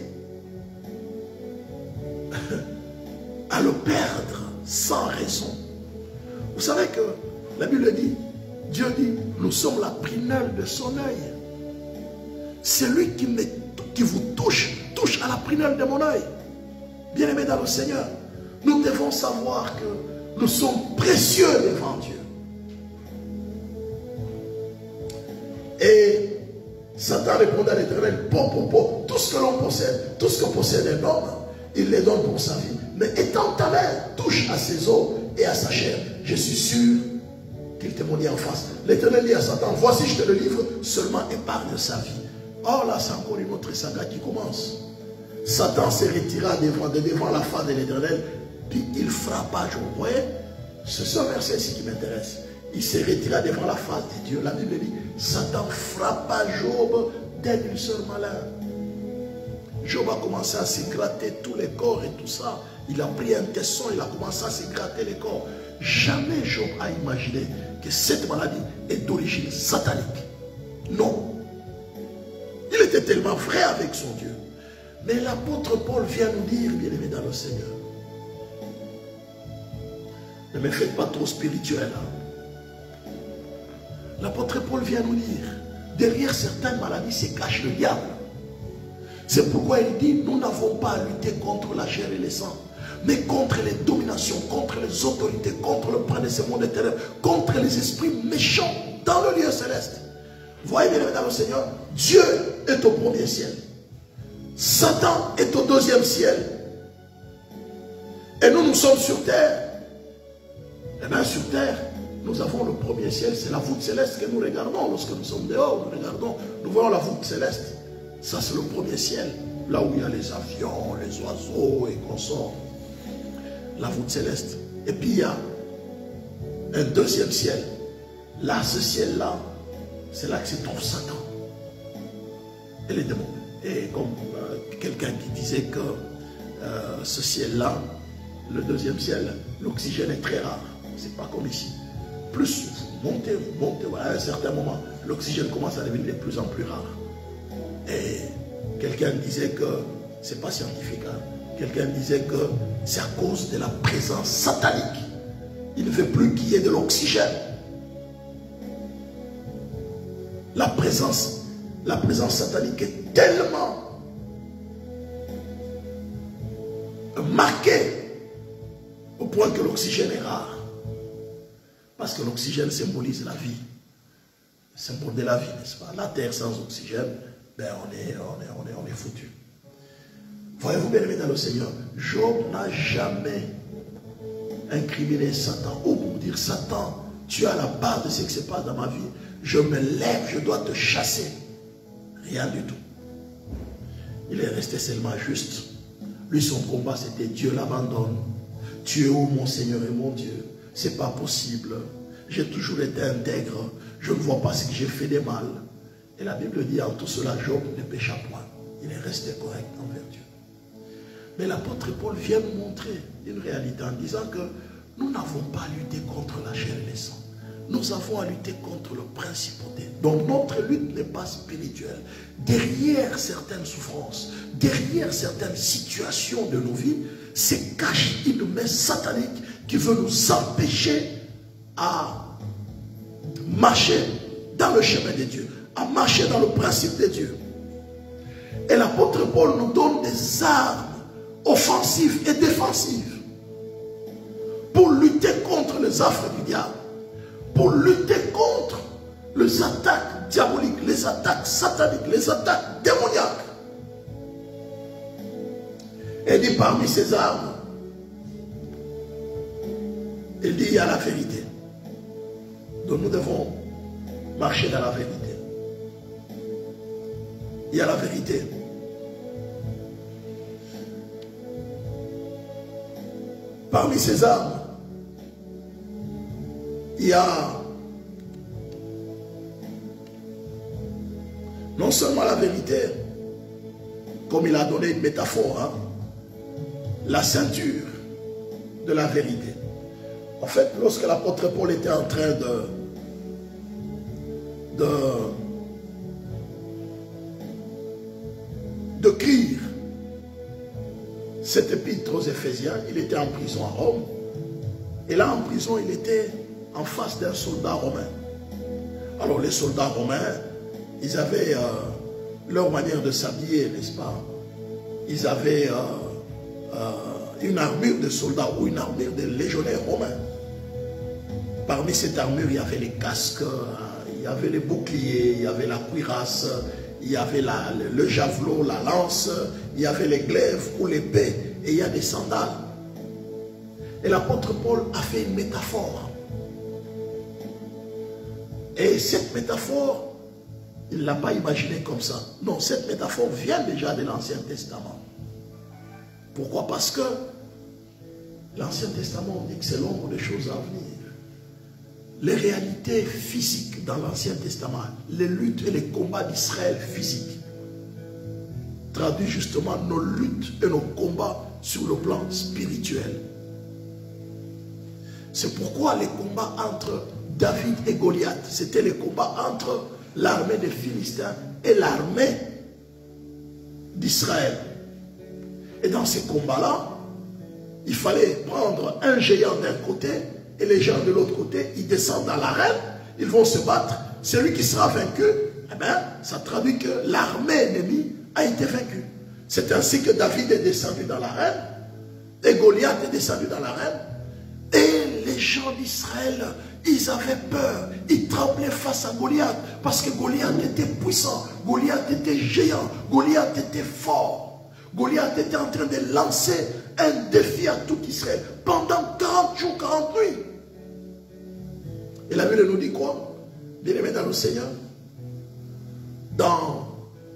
à le perdre sans raison. Vous savez que la Bible dit, Dieu dit, nous sommes la prunelle de son œil. Celui qui vous touche à la prunelle de mon œil. Bien-aimés dans le Seigneur, nous devons savoir que nous sommes précieux devant Dieu. Et Satan répondait à l'Éternel, tout ce que l'on possède, tout ce que possède un homme, il les donne pour sa vie. Mais étant ta main touche à ses os et à sa chair, je suis sûr qu'il te maudit en face. L'Éternel dit à Satan, voici je te le livre, seulement épargne sa vie. Or là, c'est encore une autre saga qui commence. Satan se retira devant la face de l'Éternel, puis il frappa Job. Vous voyez, c'est ce verset-ci qui m'intéresse. Il se retira devant la face de Dieu. La Bible dit, Satan frappa Job d'un seul malin. Job a commencé à se gratter tous les corps et tout ça. Il a pris un tesson, il a commencé à se gratter les corps. Jamais Job a imaginé que cette maladie est d'origine satanique. Non. Il était tellement vrai avec son Dieu. Mais l'apôtre Paul vient nous dire, bien-aimé dans le Seigneur, ne me faites pas trop spirituel. Hein? L'apôtre Paul vient nous dire, derrière certaines maladies se cache le diable. C'est pourquoi il dit, nous n'avons pas à lutter contre la chair et le sang, mais contre les dominations, contre les autorités, contre le prince de ce monde éternel, contre les esprits méchants dans le lieu céleste. Voyez bien dans le Seigneur, Dieu est au premier ciel. Satan est au deuxième ciel. Et nous sommes sur terre. Et bien sur terre, nous avons le premier ciel, c'est la voûte céleste que nous regardons. Lorsque nous sommes dehors, nous voyons la voûte céleste. Ça c'est le premier ciel. Là où il y a les avions, les oiseaux et consorts. La voûte céleste. Et puis il y a un deuxième ciel. Là, ce ciel-là, c'est là que se trouve Satan et les démons. Et comme quelqu'un qui disait que ce ciel-là, le deuxième ciel, l'oxygène est très rare. C'est pas comme ici. Plus vous montez, voilà, à un certain moment, l'oxygène commence à devenir de plus en plus rare. Et quelqu'un disait que, c'est pas scientifique, hein, quelqu'un disait que c'est à cause de la présence satanique. Il ne veut plus qu'il y ait de l'oxygène. La présence satanique est tellement marquée au point que l'oxygène est rare. Parce que l'oxygène symbolise la vie. Symbole de la vie, n'est-ce pas? La terre sans oxygène, ben on est foutu. Voyez-vous bien aimé dans le Seigneur, Job n'a jamais incriminé Satan. Ou pour dire, Satan, tu es à la base de ce qui se passe dans ma vie. Je me lève, je dois te chasser. Rien du tout. Il est resté seulement juste. Lui, son combat, c'était Dieu l'abandonne. Tu es où, mon Seigneur et mon Dieu? C'est pas possible. J'ai toujours été intègre. Je ne vois pas ce que j'ai fait de mal. Et la Bible dit, en tout cela, Job ne pécha point. Il est resté correct envers Dieu. Mais l'apôtre Paul vient nous montrer une réalité en disant que nous n'avons pas à lutter contre la chair et le sang. Nous avons à lutter contre le principauté. Donc notre lutte n'est pas spirituelle. Derrière certaines souffrances, derrière certaines situations de nos vies, se cache une main satanique qui veut nous empêcher à marcher dans le chemin de Dieu, à marcher dans le principe de Dieu. Et l'apôtre Paul nous donne des armes offensives et défensives pour lutter contre les affres du diable, pour lutter contre les attaques diaboliques, les attaques sataniques, les attaques démoniaques. Et dit parmi ces armes, il dit il y a la vérité. Donc nous devons marcher dans la vérité. Il y a la vérité. Parmi ces armes, il y a non seulement la vérité, comme il a donné une métaphore, hein, la ceinture de la vérité. En fait, lorsque l'apôtre Paul était en train d'écrire cette épître aux Éphésiens, il était en prison à Rome. Et là, en prison, il était en face d'un soldat romain. Alors, les soldats romains, ils avaient leur manière de s'habiller, n'est-ce pas? Ils avaient une armure de soldats ou une armure de légionnaires romains. Parmi cette armure, il y avait les casques, il y avait les boucliers, il y avait la cuirasse, il y avait le javelot, la lance, il y avait les glaives ou l'épée, et il y a des sandales. Et l'apôtre Paul a fait une métaphore. Et cette métaphore, il ne l'a pas imaginée comme ça. Non, cette métaphore vient déjà de l'Ancien Testament. Pourquoi? Parce que l'Ancien Testament dit que c'est l'ombre des choses à venir. Les réalités physiques dans l'Ancien Testament, les luttes et les combats d'Israël physiques, traduit justement nos luttes et nos combats sur le plan spirituel. C'est pourquoi les combats entre David et Goliath, c'était les combats entre l'armée des Philistins et l'armée d'Israël. Et dans ces combats-là, il fallait prendre un géant d'un côté et les gens de l'autre côté, ils descendent dans l'arène, ils vont se battre. Celui qui sera vaincu, eh bien, ça traduit que l'armée ennemie a été vaincue. C'est ainsi que David est descendu dans l'arène et Goliath est descendu dans l'arène. Et les gens d'Israël, ils avaient peur, ils tremblaient face à Goliath parce que Goliath était puissant, Goliath était géant, Goliath était fort. Goliath était en train de lancer un défi à tout Israël pendant 40 jours, 40 nuits. Et la Bible nous dit quoi? Bien-aimés dans le Seigneur, dans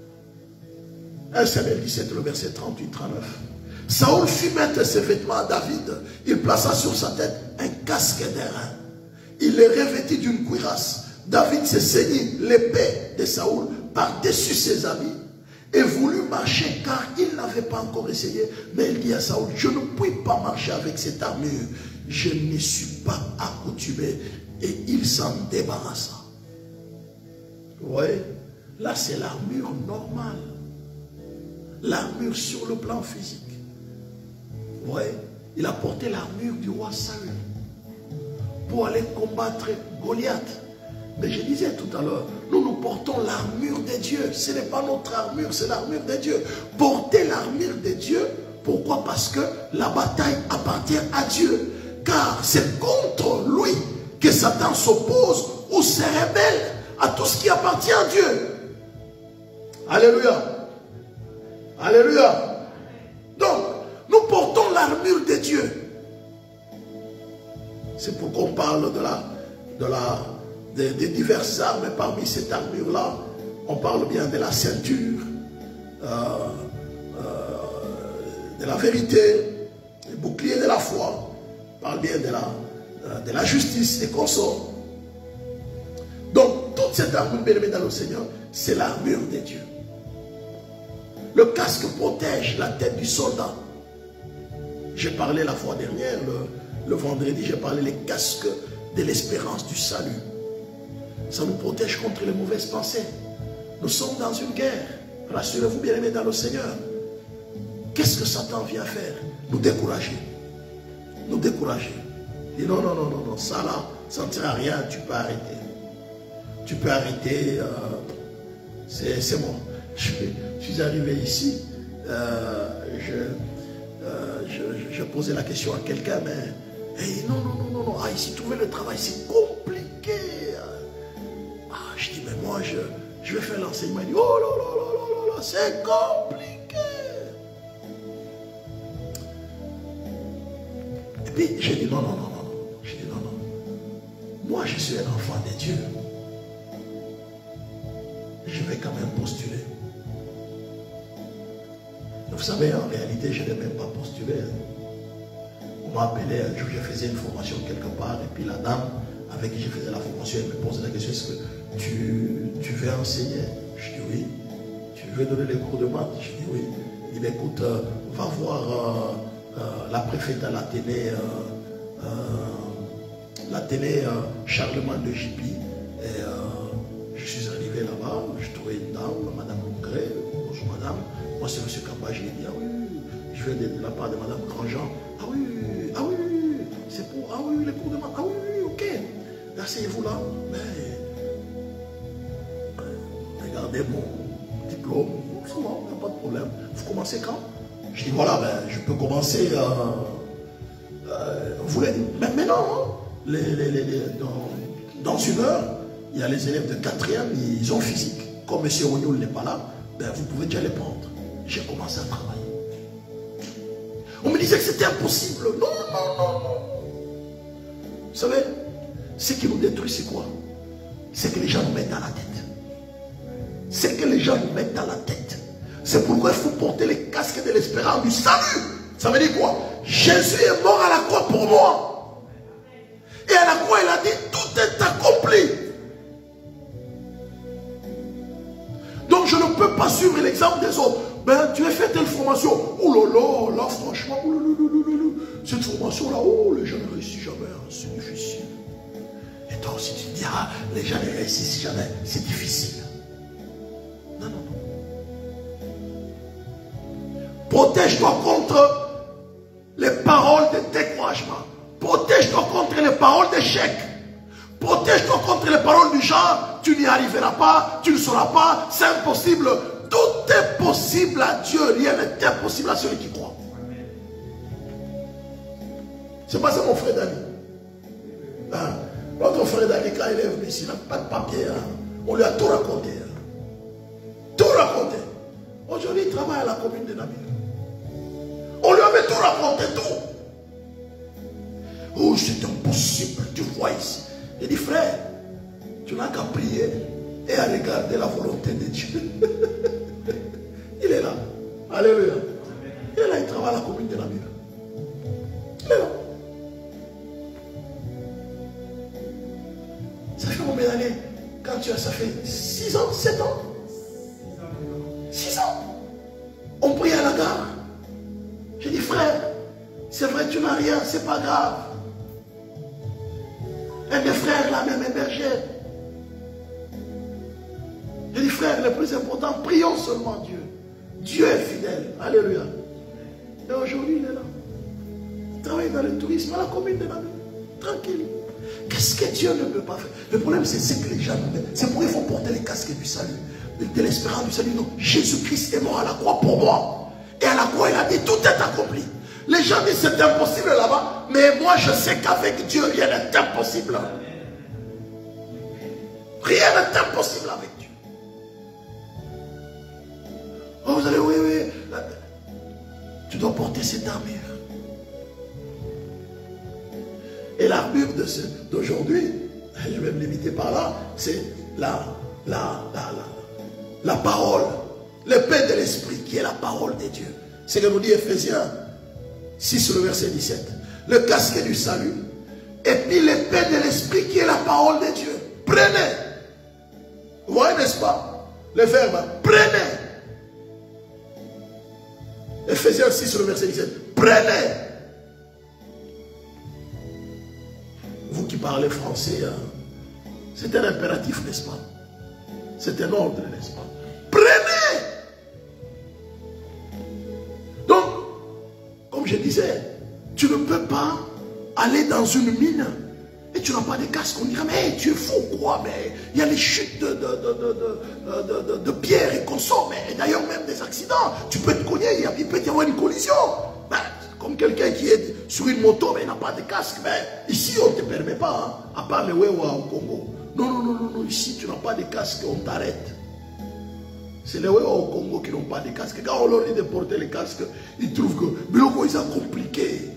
1 Samuel 17, le verset 38-39, Saül fit mettre ses vêtements à David, il plaça sur sa tête un casque d'airain. Il les revêtit d'une cuirasse. David se ceignit l'épée de Saül par-dessus ses habits et voulut marcher car il n'avait pas encore essayé. Mais il dit à Saül, je ne puis pas marcher avec cette armure. Je n'y suis pas accoutumé. Et il s'en débarrassa. Vous voyez, là c'est l'armure normale. L'armure sur le plan physique. Vous voyez, il a porté l'armure du roi Saül pour aller combattre Goliath. Mais je disais tout à l'heure, nous portons l'armure de Dieu. Ce n'est pas notre armure, c'est l'armure de Dieu. Porter l'armure de Dieu, pourquoi? Parce que la bataille appartient à Dieu. Car c'est contre lui que Satan s'oppose ou se rebelle à tout ce qui appartient à Dieu. Alléluia. Alléluia. Donc, nous portons l'armure de Dieu. C'est pourquoi on parle des diverses armes. Et parmi cette armure-là, on parle bien de la ceinture, de la vérité, du bouclier de la foi, parle bien de la justice et consorts. Donc, toute cette armure, bien aimé dans le Seigneur, c'est l'armure de Dieu. Le casque protège la tête du soldat. J'ai parlé la fois dernière, le vendredi, j'ai parlé des casques de l'espérance du salut. Ça nous protège contre les mauvaises pensées. Nous sommes dans une guerre. Rassurez-vous, bien aimé dans le Seigneur. Qu'est-ce que Satan vient faire? Nous décourager. Nous décourager. Il dit non, non, non, non, non, ça là, ça ne sert à rien, tu peux arrêter. Tu peux arrêter, c'est bon. Je suis arrivé ici, je posais la question à quelqu'un, mais hey, non, non, non, non, non, ah, ici trouver le travail c'est compliqué. Ah, je dis, mais moi je vais faire l'enseignement. Il dit, oh là là là là là, c'est compliqué. Et puis j'ai dit, non, non, non, non, non. J'ai dit, non, non. Moi je suis un enfant de Dieu. Je vais quand même postuler. Vous savez, en réalité, je n'ai même pas postulé. On m'a appelé un jour, je faisais une formation quelque part, et puis la dame avec qui je faisais la formation, elle me posait la question, est-ce que tu veux enseigner? Je dis oui. Tu veux donner les cours de maths? Je dis oui. Il dit, écoute, va voir la préfète à l'Athénée Charlemagne de JP. Et je suis arrivé là-bas, je trouvais une dame, Madame Longré, bonjour Madame. Moi c'est M. Kamba, je lui ai dit, ah oui, je viens de la part de Madame Grandjean. Ah oui, c'est pour, ah oui, les cours de maths, ah oui, ok. Asseyez-vous là, mais regardez mon diplôme, c'est bon, il n'y a pas de problème. Vous commencez quand? Je dis, voilà, ben, je peux commencer, vous voulez, mais non, hein, dans une heure, il y a les élèves de 4e, ils ont physique. Comme M. Ognoul n'est pas là, ben, vous pouvez déjà les prendre. J'ai commencé à travailler. On me disait que c'était impossible. Non, non, non, non. Vous savez, ce qui nous détruit, c'est quoi? C'est que les gens nous mettent dans la tête. C'est que les gens nous mettent dans la tête. C'est pourquoi il faut porter les casques de l'espérance du salut. Ça veut dire quoi? Jésus est mort à la croix pour moi. Et à la croix, il a dit, tout est accompli. Donc je ne peux pas suivre l'exemple des autres. Ben, tu as fait telle formation. Oh là là, là franchement, cette formation-là, oh, les gens ne réussissent jamais, hein, c'est difficile. Et toi aussi tu te dis, ah, les gens ne réussissent jamais, c'est difficile. Non, non, non. Protège-toi contre les paroles de découragement. Protège-toi contre les paroles d'échec. Protège-toi contre les paroles du genre, tu n'y arriveras pas, tu ne sauras pas, c'est impossible. Tout est possible à Dieu, rien n'est impossible à celui qui croit. C'est pas ça mon frère Dani. Hein? Notre frère Dani, quand il est venu ici, il n'a pas de papier. Hein? On lui a tout raconté. Hein? Tout raconté. Aujourd'hui, il travaille à la commune de Namibie. On lui avait tout raconté, tout. Oh, c'est impossible, tu vois ici. Il dit, frère, tu n'as qu'à prier et à regarder la volonté de Dieu. Il est là. Alléluia. Il est là, il travaille à la commune de la Bible. Il est là. Ça fait combien d'années? Quand tu as, ça fait 6 ans, 7 ans? 6 ans. On prie à la gare. J'ai dit, frère, c'est vrai, tu n'as rien, c'est pas grave. Et mes frères là même hébergés. J'ai dit, frère, le plus important, prions seulement Dieu. Dieu est fidèle. Alléluia. Et aujourd'hui, il est là. Il travaille dans le tourisme à la commune de la ville. Tranquille. Qu'est-ce que Dieu ne peut pas faire? Le problème, c'est ce que les gens nous mettent. C'est pourquoi il faut porter les casques du salut. De l'espérance du salut. Non, Jésus-Christ est mort à la croix pour moi. Et à la croix, il a dit, tout est accompli. Les gens disent, c'est impossible là-bas. Mais moi, je sais qu'avec Dieu, rien n'est impossible. Rien n'est impossible avec Dieu. Oh, vous allez, oui, oui. Tu dois porter cette armure. Et l'armure d'aujourd'hui, je vais me limiter par là, c'est la parole, l'épée de l'esprit, qui est la parole de Dieu. C'est ce que nous dit Ephésiens 6, le verset 17. le casque du salut, et puis l'épée de l'esprit qui est la parole de Dieu. Prenez. Vous voyez, n'est-ce pas? Le verbe, prenez. Ephésiens 6, le verset 17. Prenez. Vous qui parlez français, c'est un impératif, n'est-ce pas? C'est un ordre, n'est-ce pas? Prenez. Donc, comme je disais, tu ne peux pas aller dans une mine et tu n'as pas de casque. On dirait, mais tu es fou, quoi? Mais il y a les chutes de pierres et consorts. Mais d'ailleurs, même des accidents. Tu peux te cogner, il peut y avoir une collision. Ben, comme quelqu'un qui est sur une moto, mais il n'a pas de casque. Mais ici, on ne te permet pas, hein, à part le Wewa au Congo. Non, ici, tu n'as pas de casque, on t'arrête. C'est les Wewa au Congo qui n'ont pas de casque. Quand on leur dit de porter les casques, ils trouvent que Biloko, ils sont compliqués.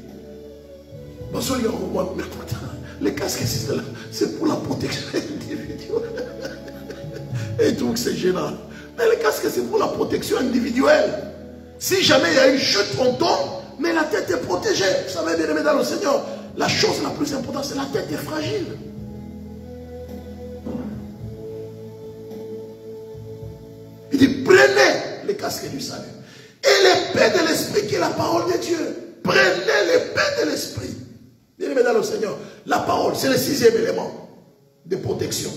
Les casques, c'est pour la protection individuelle. Et ils trouvent que c'est gênant. Mais les casques, c'est pour la protection individuelle. Si jamais il y a une chute, on tombe, mais la tête est protégée. Vous savez, bien aimé dans le Seigneur, la chose la plus importante, c'est la tête est fragile. Il dit, prenez les casques du salut. Et l'épée de l'esprit qui est la parole de Dieu. Prenez l'épée de l'esprit. Bien aimé dans le Seigneur, la parole, c'est le 6e élément de protection.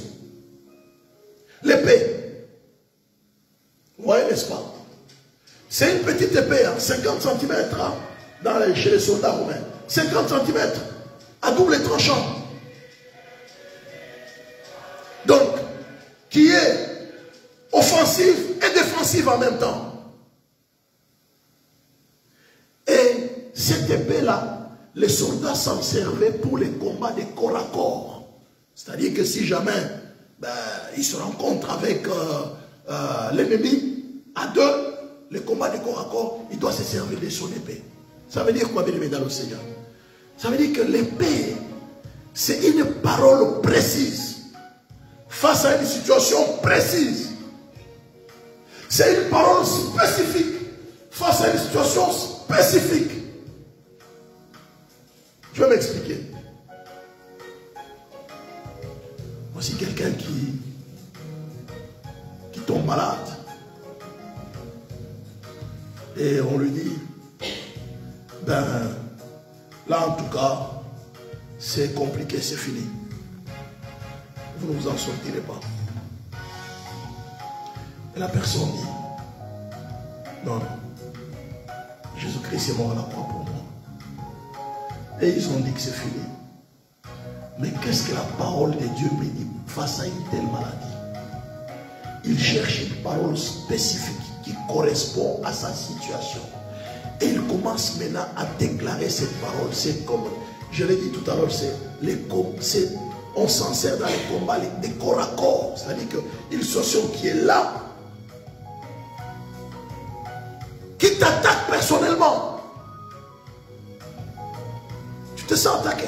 L'épée. Vous voyez, n'est-ce pas? C'est une petite épée, hein, 50 cm, hein, chez les soldats romains. 50 cm, à double tranchant. Donc, qui est offensive et défensive en même temps. Et cette épée-là, les soldats s'en servaient pour les combats de corps à corps. C'est-à-dire que si jamais ils se rencontrent avec l'ennemi à deux, les combats de corps à corps, il doit se servir de son épée. Ça veut dire quoi, bien aimé dans le Seigneur? Ça veut dire que l'épée, c'est une parole précise face à une situation précise. C'est une parole spécifique face à une situation spécifique. Je vais m'expliquer. Voici quelqu'un qui tombe malade. Et on lui dit, ben, là en tout cas, c'est compliqué, c'est fini. Vous ne vous en sortirez pas. Et la personne dit, non, Jésus-Christ est mort à la croix pour moi. Et ils ont dit que c'est fini. Mais qu'est-ce que la parole de Dieu me dit face à une telle maladie? Il cherche une parole spécifique qui correspond à sa situation. Et il commence maintenant à déclarer cette parole. C'est comme, je l'ai dit tout à l'heure, on s'en sert dans les combats des corps à corps. C'est-à-dire qu'une situation qui est là, qui t'attaque personnellement. Tu te sens attaqué.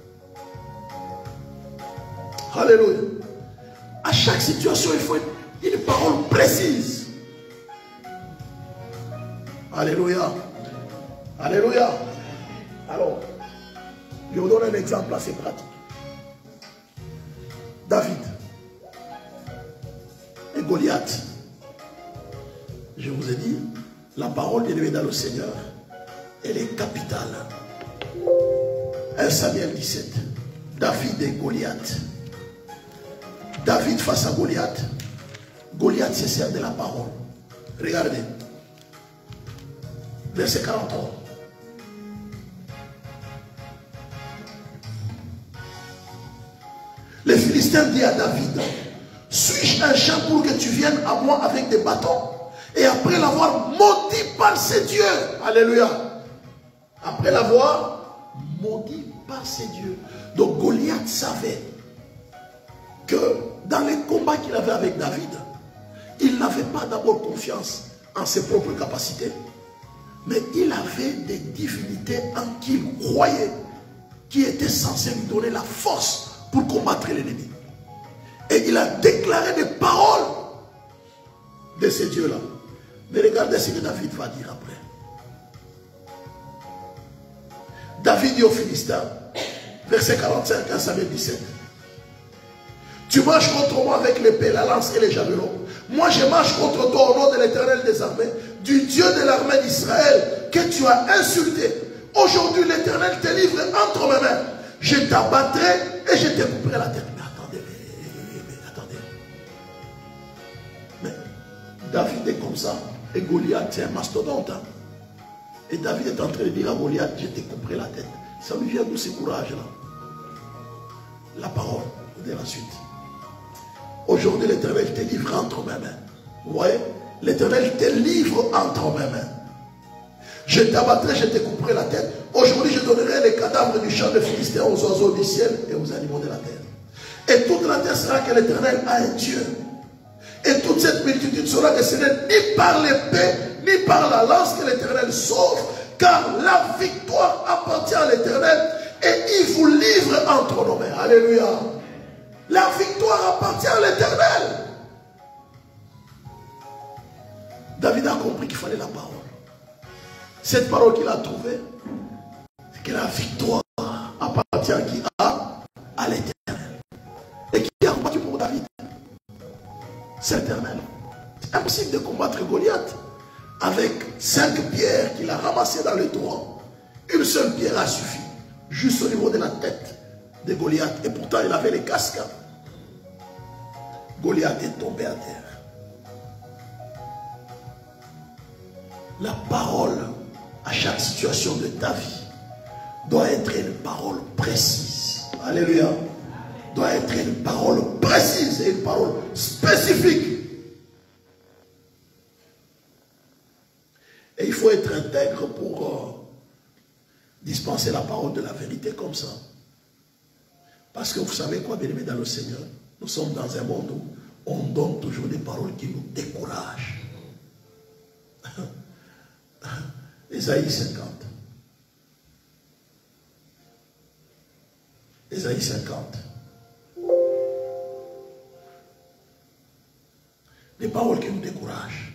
Alléluia. À chaque situation, il faut une parole précise. Alléluia. Alléluia. Alors, je vous donne un exemple assez pratique. David et Goliath. Je vous ai dit, la parole élevée dans le Seigneur, elle est capitale. 1 Samuel 17. David et Goliath. David face à Goliath. Goliath se sert de la parole. Regardez. Verset 43. Les Philistins disent à David, suis-je un chien pour que tu viennes à moi avec des bâtons? Et après l'avoir maudit par ses dieux. Alléluia. Après l'avoir maudit par ses dieux. Donc Goliath savait que dans les combats qu'il avait avec David, il n'avait pas d'abord confiance en ses propres capacités, mais il avait des divinités en qui il croyait, qui étaient censées lui donner la force pour combattre l'ennemi. Et il a déclaré des paroles de ces dieux-là. Mais regardez ce que David va dire après. David dit aux Philistins, verset 45 à Samuel 17. Tu marches contre moi avec l'épée, la lance et les javelots. Moi je marche contre toi au nom de l'Éternel des armées, du Dieu de l'armée d'Israël, que tu as insulté. Aujourd'hui l'Éternel te livre entre mes mains. Je t'abattrai et je te couperai la tête. Mais attendez. Mais David est comme ça. Et Goliath, c'est un mastodonte. Hein? Et David est en train de dire à Goliath, je te couperai la tête. Ça lui vient d'où ce courage-là? La parole, de la suite. Aujourd'hui, l'Éternel te livre entre mes mains. Vous voyez? L'Éternel te livre entre mes mains. Je t'abattrai, je te couperai la tête. Aujourd'hui, je donnerai les cadavres du champ de Philistins aux oiseaux du ciel et aux animaux de la terre. Et toute la terre sera que l'Éternel a un Dieu. Et toute cette multitude sera que ce n'est ni par l'épée, ni par la lance que l'Éternel sauve, car la victoire appartient à l'Éternel et il vous livre entre nos mains. Alléluia. La victoire appartient à l'Éternel. David a compris qu'il fallait la parole. Cette parole qu'il a trouvée, c'est que la victoire appartient à qui? À l'Éternel. Et qui a combattu pour David? C'est l'Éternel. C'est impossible de combattre Goliath avec 5 pierres qu'il a ramassées dans le torrent. Une seule pierre a suffi, juste au niveau de la tête de Goliath. Et pourtant, il avait les casques. Goliath est tombé à terre. La parole à chaque situation de ta vie doit être une parole précise. Alléluia. Doit être une parole précise et une parole spécifique. Et il faut être intègre pour dispenser la parole de la vérité comme ça. Parce que vous savez quoi, bien-aimés dans le Seigneur, nous sommes dans un monde où on donne toujours des paroles qui nous découragent. Ésaïe 50. Ésaïe 50. Des paroles qui nous découragent.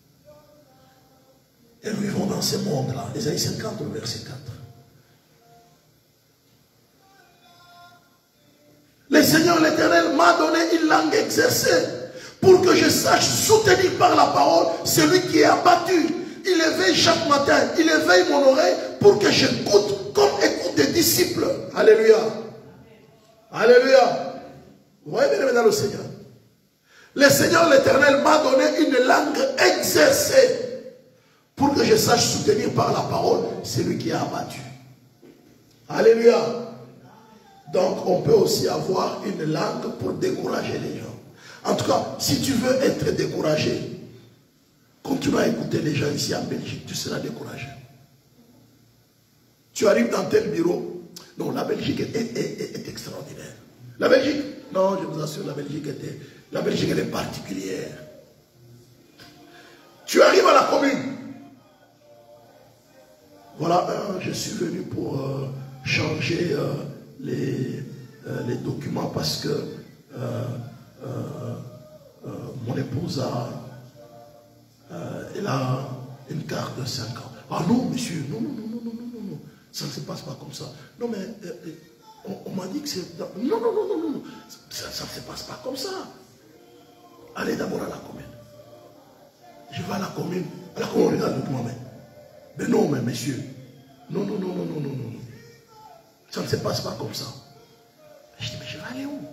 Et nous vivons dans ce monde-là. Ésaïe 50, le verset 4. Le Seigneur l'Éternel m'a donné une langue exercée pour que je sache soutenir par la parole celui qui est abattu. Il éveille chaque matin, il éveille mon oreille pour que j'écoute comme écoute des disciples. Alléluia. Alléluia. Vous voyez bien dans le Seigneur. Le Seigneur l'Éternel m'a donné une langue exercée pour que je sache soutenir par la parole celui qui est abattu. Alléluia. Donc on peut aussi avoir une langue pour décourager les gens. En tout cas, si tu veux être découragé, continue à écouter les gens ici en Belgique, tu seras découragé. Tu arrives dans tel bureau, non, la Belgique est extraordinaire. La Belgique, non, je vous assure, la Belgique elle est particulière. Tu arrives à la commune. Voilà, je suis venu pour changer les documents parce que mon épouse elle a une carte de 5 ans. Ah non, monsieur, non. Ça ne se passe pas comme ça. Non, mais on m'a dit que c'est... Non. Ça ne se passe pas comme ça. Allez d'abord à la commune. Je vais à la commune. À la commune, on regarde le document. Mais non, mais monsieur. Non. Ça ne se passe pas comme ça. Je dis, mais je vais aller où?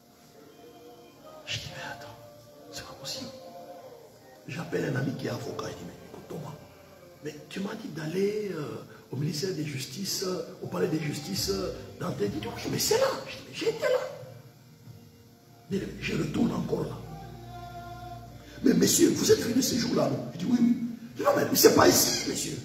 Je dis, mais attends, c'est pas possible. J'appelle un ami qui est avocat. Il dit, mais écoute Thomas, mais tu m'as dit d'aller au ministère de Justice, au palais de Justice, dans tes dit, oui, mais c'est là. Je dis, mais j'étais là. Je retourne encore là. Mais monsieur, vous êtes venu ce jour-là, non? Je dis, oui. Je dis, non, mais c'est pas ici, monsieur.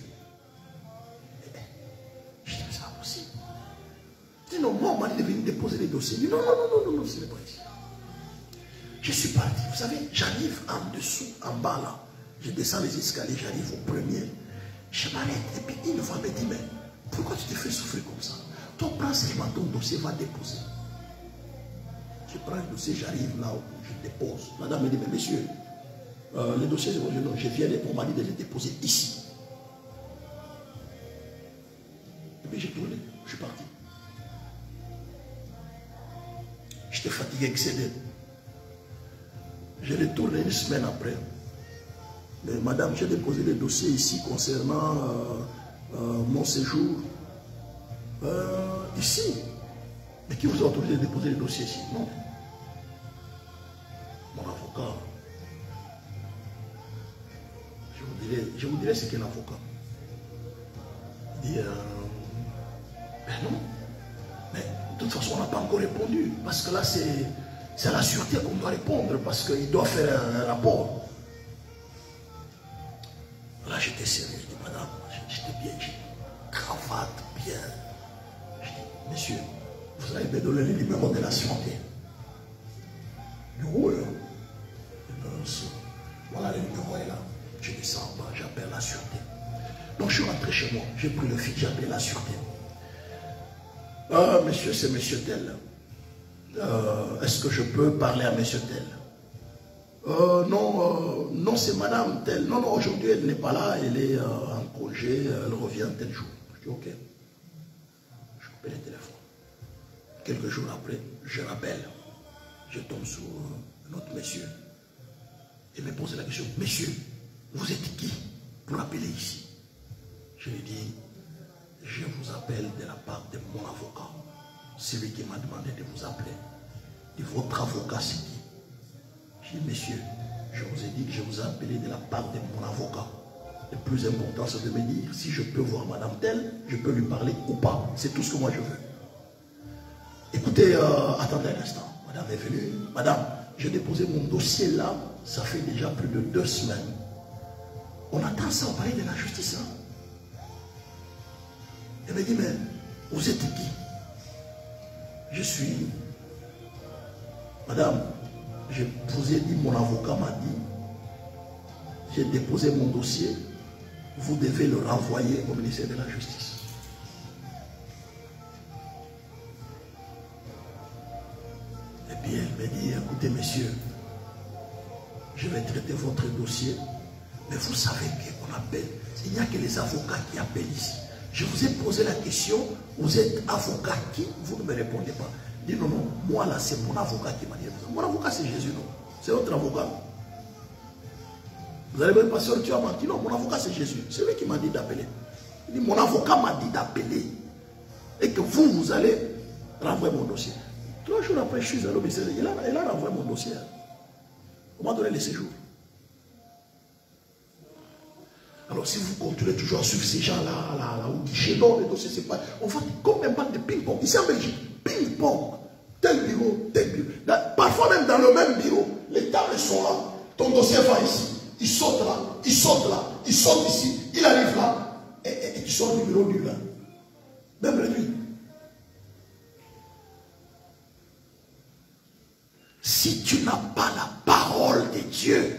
Je dis, mais c'est pas possible. Je dis, non, moi, on m'a dit de venir déposer les dossiers. Je dis, non, ce n'est pas ici. Je suis parti. Vous savez, j'arrive en dessous, en bas là. Je descends les escaliers, j'arrive au premier. Je m'arrête. Et puis une fois, me dit, mais pourquoi tu te fais souffrir comme ça? Toi, prends seulement ton dossier, va déposer. Je prends le dossier, j'arrive là où je dépose. Madame me dit, mais monsieur, le dossier, je viens, on m'a dit de le déposer ici. puis j'ai tourné, je suis parti. J'étais fatigué, excédé. J'ai retourné une semaine après. Mais madame, j'ai déposé des dossiers ici concernant mon séjour. Ici. Mais qui vous a autorisé de déposer les dossiers ici? Non. Mon avocat. Je vous dirai ce qu'est l'avocat. Il dit, ben non. Mais de toute façon, on n'a pas encore répondu. Parce que là, c'est à la sûreté qu'on doit répondre. Parce qu'il doit faire un rapport. Là, j'étais sérieux. Je dis, madame, j'étais bien. J'ai cravate bien. Je dis, monsieur, vous avez me donné le numéro de la sûreté. Du coup, voilà, le numéro est là. Je descends en bas, j'appelle la sûreté. Donc je suis rentré chez moi, j'ai pris le fil, j'ai appelé la sûreté. Ah, monsieur, c'est monsieur tel. Est-ce que je peux parler à monsieur tel? Non, c'est madame tel. Non, aujourd'hui elle n'est pas là, elle est en congé, elle revient tel jour. Je dis ok. Je coupe le téléphone. Quelques jours après, je rappelle. Je tombe sur un autre monsieur. Il me pose la question, monsieur, vous êtes qui pour appeler ici? Je lui dis, je vous appelle de la part de mon avocat. C'est lui qui m'a demandé de vous appeler. Et votre avocat, c'est qui? Je dis, monsieur, je vous ai dit que je vous ai appelé de la part de mon avocat. Le plus important, c'est de me dire si je peux voir madame telle, je peux lui parler ou pas. C'est tout ce que moi je veux. Écoutez, attendez un instant. Madame est venue. Madame, j'ai déposé mon dossier là. Ça fait déjà plus de 2 semaines. On attend ça au palais de la justice. Hein? Elle me dit, mais vous êtes qui? Je suis... Madame, je vous ai dit, mon avocat m'a dit, j'ai déposé mon dossier, vous devez le renvoyer au ministère de la Justice. Et puis elle me dit, écoutez monsieur, je vais traiter votre dossier, mais vous savez qu'on appelle, il n'y a que les avocats qui appellent ici. Je vous ai posé la question, vous êtes avocat qui? Vous ne me répondez pas. Je dis non, moi là c'est mon avocat qui m'a dit. Mon avocat c'est Jésus, non? C'est votre avocat. Vous allez me dire, pasteur, tu as menti? Non, mon avocat c'est Jésus. C'est lui qui m'a dit d'appeler. Il dit, mon avocat m'a dit d'appeler. Et que vous allez renvoyer mon dossier. 3 jours après, je suis allé au ministère. Il a renvoyé mon dossier. On m'a donné le séjour. Alors si vous continuez toujours à suivre ces gens-là, au guichet, non, les dossiers, c'est pas... On va comme un bande de ping-pong. Ici en Belgique, ping-pong. Tel bureau, tel bureau. Parfois même dans le même bureau, les tables sont là. Ton dossier va ici. Il saute là, il saute là, il saute ici, il arrive là. Et tu sors du bureau du là. Même la nuit. Si tu n'as pas la parole de Dieu,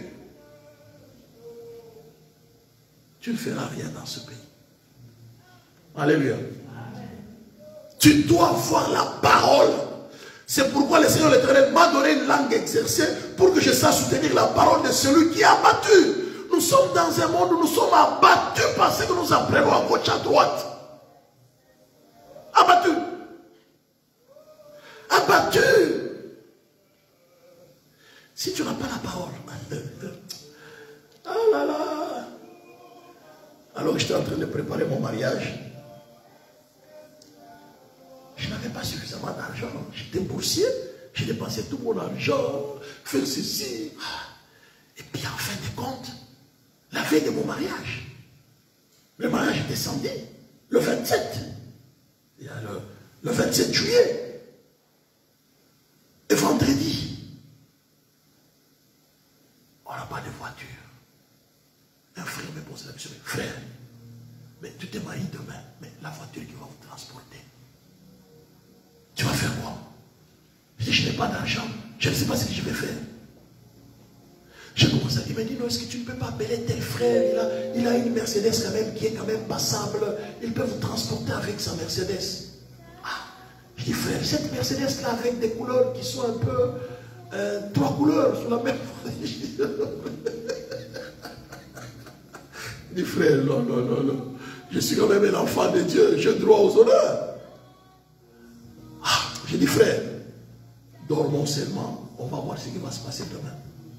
tu ne feras rien dans ce pays. Alléluia. Tu dois avoir la parole. C'est pourquoi le Seigneur l'Éternel m'a donné une langue exercée pour que je sache soutenir la parole de celui qui a abattu. Nous sommes dans un monde où nous sommes abattus parce que nous apprenons à gauche, à droite. Abattus. Abattus. Si tu n'as pas la parole, ah là là. Alors j'étais en train de préparer mon mariage. Je n'avais pas suffisamment d'argent. J'étais boursier. J'ai dépensé tout mon argent. Faire ceci. Et puis en fin de compte, la veille de mon mariage, le mariage était samedi, le 27. Il y a le 27 juillet. Et vendredi, on n'a pas de voiture. Un frère me pose la question, frère, mais tu te maries demain, mais la voiture qui va vous transporter, tu vas faire quoi? Je dis, je n'ai pas d'argent, je ne sais pas ce que je vais faire. Je commence à dire, mais dis non, est-ce que tu ne peux pas appeler tel frère, il a une Mercedes quand même qui est quand même passable, il peut vous transporter avec sa Mercedes. Ah, je dis, frère, cette Mercedes là avec des couleurs qui sont un peu, 3 couleurs sur la même. Je dis, frère, non. Je suis quand même un enfant de Dieu, j'ai droit aux honneurs. Ah, j'ai dit, frère, dormons seulement, on va voir ce qui va se passer demain.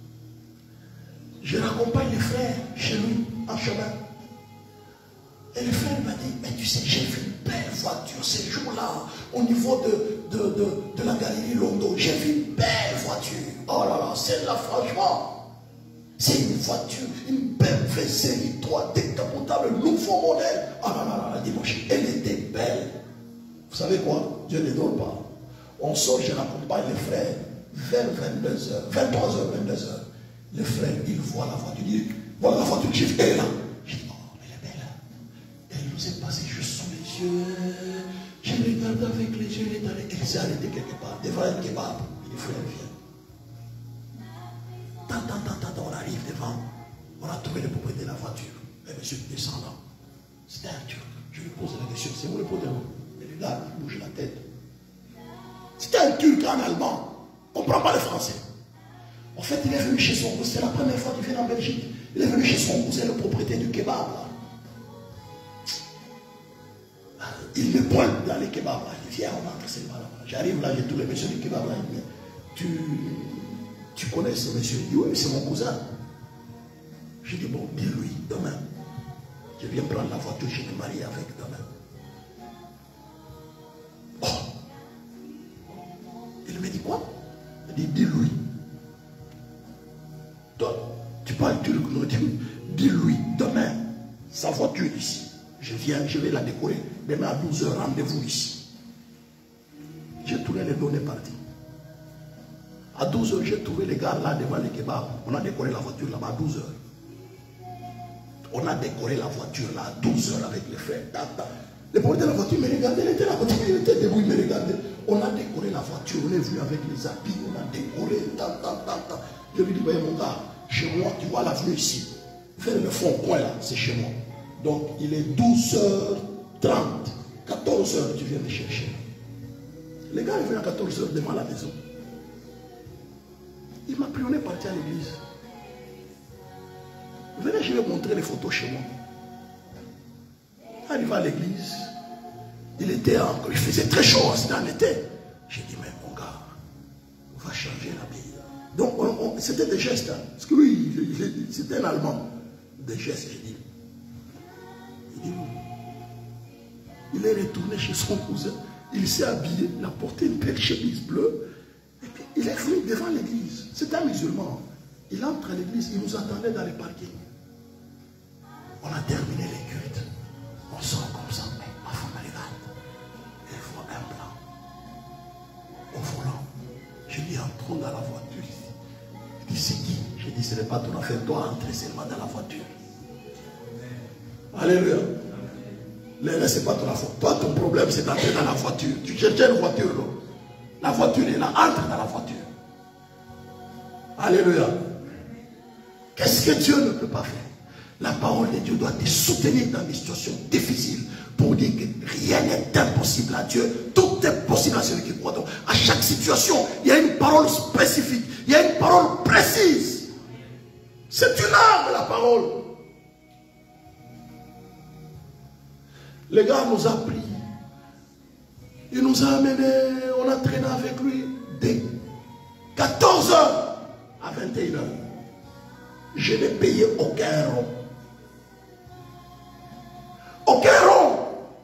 Je raccompagne les frères chez lui, en chemin. Et le frère m'a dit, mais tu sais, j'ai vu une belle voiture ces jours-là, au niveau de la galerie Londo. J'ai vu une belle voiture. Oh là là, celle-là, franchement, c'est une voiture, une belle série 3, décapotable, nouveau modèle. Oh là là là, dimanche, elle était belle. Vous savez quoi? Dieu ne dort pas. On sort, je raccompagne les frères, vers 22h, 23h, 22h. Le frère, il voit la voiture, il dit, voilà la voiture, j'ai vu, elle est là. J'ai dit, oh, elle est belle. Elle nous est passée juste sous les yeux. Je regarde avec les yeux, elle s'est arrêtée quelque part, devant un kebab. Le frère vient. On arrive devant, on a trouvé le propriétaire de la voiture. Le monsieur descend là. C'était un Turc. Je lui pose la question, c'est où le propriétaire? Et le gars, il bouge la tête. C'était un Turc en allemand. On ne comprend pas le français. En fait, il est venu chez son cousin. C'est la première fois qu'il vient en Belgique. Il est venu chez son cousin, le propriétaire du kebab. Là. Il me pointe dans les kebabs. Là. Il dit, viens, on entre seulement là. J'arrive là, j'ai tous les messieurs du kebab. Là. Il dit, tu connais ce monsieur? Il dit, oui, c'est mon cousin. Je dis, bon, dis-lui, demain, je viens prendre la voiture, je te marie avec demain. Oh! Il me dit quoi? Il dit, dis-lui. Toi, tu parles turc, non? Dis-lui, demain, sa voiture ici. Je viens, je vais la décorer. Demain à 12h, rendez-vous ici. J'ai tourné les données parties. À 12h, j'ai trouvé les gars là devant les kebabs. On a décoré la voiture là-bas à 12h. On a décoré la voiture là à 12h avec les frères. Le propriétaire de la voiture me regardait, il était là, il était debout, il me regardait. On a décoré la voiture, on est venu avec les habits, on a décoré, Je lui dis, ben, mon gars, chez moi, tu vois l'avenue ici. Vers le fond coin là, c'est chez moi. Donc il est 12h30, 14h, tu viens me chercher. Les gars, ils viennent à 14h devant la maison. Il m'a pris, on est parti à l'église. Venez, je vais vous montrer les photos chez moi. Arrivé à l'église, il faisait très chaud, c'était en été. J'ai dit, mais mon gars, on va changer la vie. Donc, c'était des gestes. Hein, parce que lui, c'était un Allemand. Des gestes, j'ai dit. Il est retourné chez son cousin. Il s'est habillé, il a porté une belle chemise bleue. Et puis, il est venu devant l'église. C'est un musulman. Il entre à l'église, il nous attendait dans les parkings. On a terminé les cultes. On sort comme ça. Mais ma femme regarde. Elle voit un blanc. Au volant. Je dis, entrons dans la voiture. Il dit, c'est qui? Je dis, ce n'est pas ton affaire. Toi, entrer seulement dans la voiture. Alléluia. Là, ce n'est pas ton affaire. Toi, ton problème, c'est d'entrer dans la voiture. Tu cherchais une voiture, là. La voiture est là. Entre dans la voiture. Alléluia. Qu'est-ce que Dieu ne peut pas faire? La parole de Dieu doit te soutenir dans des situations difficiles pour dire que rien n'est impossible à Dieu. Tout est possible à celui qui croit. Donc, à chaque situation, il y a une parole spécifique. Il y a une parole précise. C'est une arme, la parole. Le gars nous a pris. Il nous a amenés. On a traîné avec lui dès 14h à 21h. Je n'ai payé aucun rond. Aucun rond.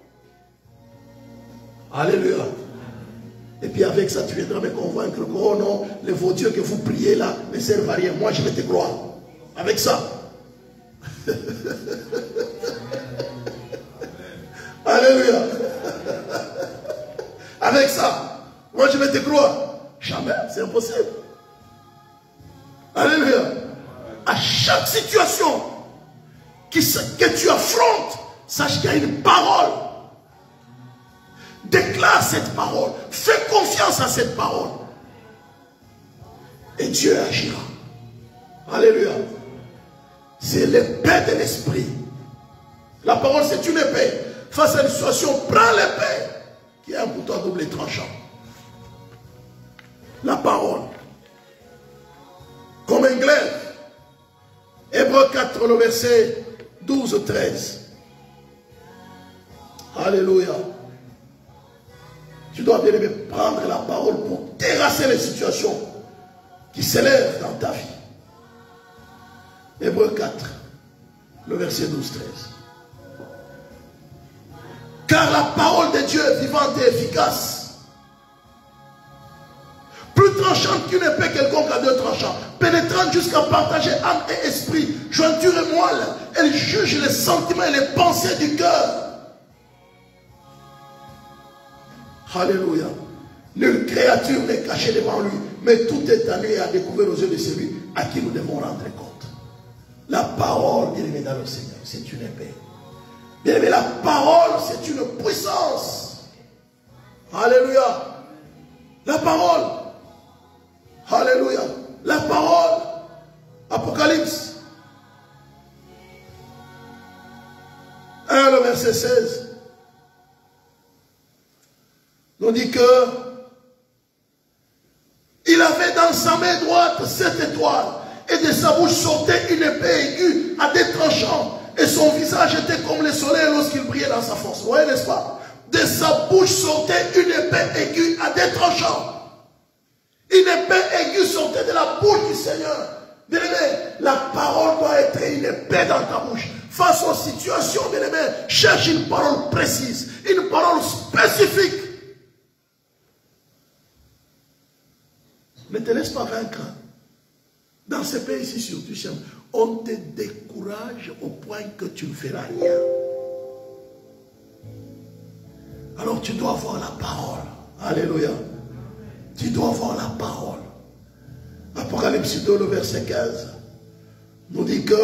Alléluia. Et puis avec ça, tu viendras me convaincre que oh non, les vos dieux que vous priez là ne servent à rien. Moi, je vais te croire. Avec ça. Alléluia. Avec ça, moi je vais te croire. Jamais, c'est impossible. Alléluia. À chaque situation que tu affrontes, sache qu'il y a une parole. Déclare cette parole. Fais confiance à cette parole. Et Dieu agira. Alléluia. C'est l'épée de l'esprit. La parole, c'est une épée. Face à une situation, prends l'épée qui est un couteau à double tranchant. La parole. Comme un glaive. Hébreux 4, le verset 12-13. Alléluia. Tu dois bien aimer prendre la parole pour terrasser les situations qui s'élèvent dans ta vie. Hébreux 4, le verset 12-13. Car la parole de Dieu est vivante et efficace, plus tranchante qu'une épée quelconque à deux tranchants, pénétrante jusqu'à partager âme et esprit, jointure et moelle. Elle juge les sentiments et les pensées du cœur. Alléluia. Nulle créature n'est cachée devant lui, mais tout est à lui et à découvert aux yeux de celui à qui nous devons rendre compte. La parole, bien aimé dans le Seigneur, c'est une épée. Bien aimé, la parole, c'est une puissance. Alléluia. La parole. Alléluia. La parole. Apocalypse 1, le verset 16. Nous dit que il avait dans sa main droite 7 étoiles et de sa bouche sortait une épée aiguë à des tranchants et son visage était comme le soleil lorsqu'il brillait dans sa force. Vous voyez, n'est-ce pas? De sa bouche sortait une épée aiguë à des tranchants. Une épée aiguë sortait de la bouche du Seigneur. Bien-aimé, la parole doit être une épée dans ta bouche. Face aux situations, bien-aimé, cherche une parole précise, une parole spécifique. Ne te laisse pas vaincre. Dans ce pays-ci, surtout, on te décourage au point que tu ne feras rien. Alors tu dois avoir la parole. Alléluia. Tu dois avoir la parole. Apocalypse 2, le verset 15, nous dit que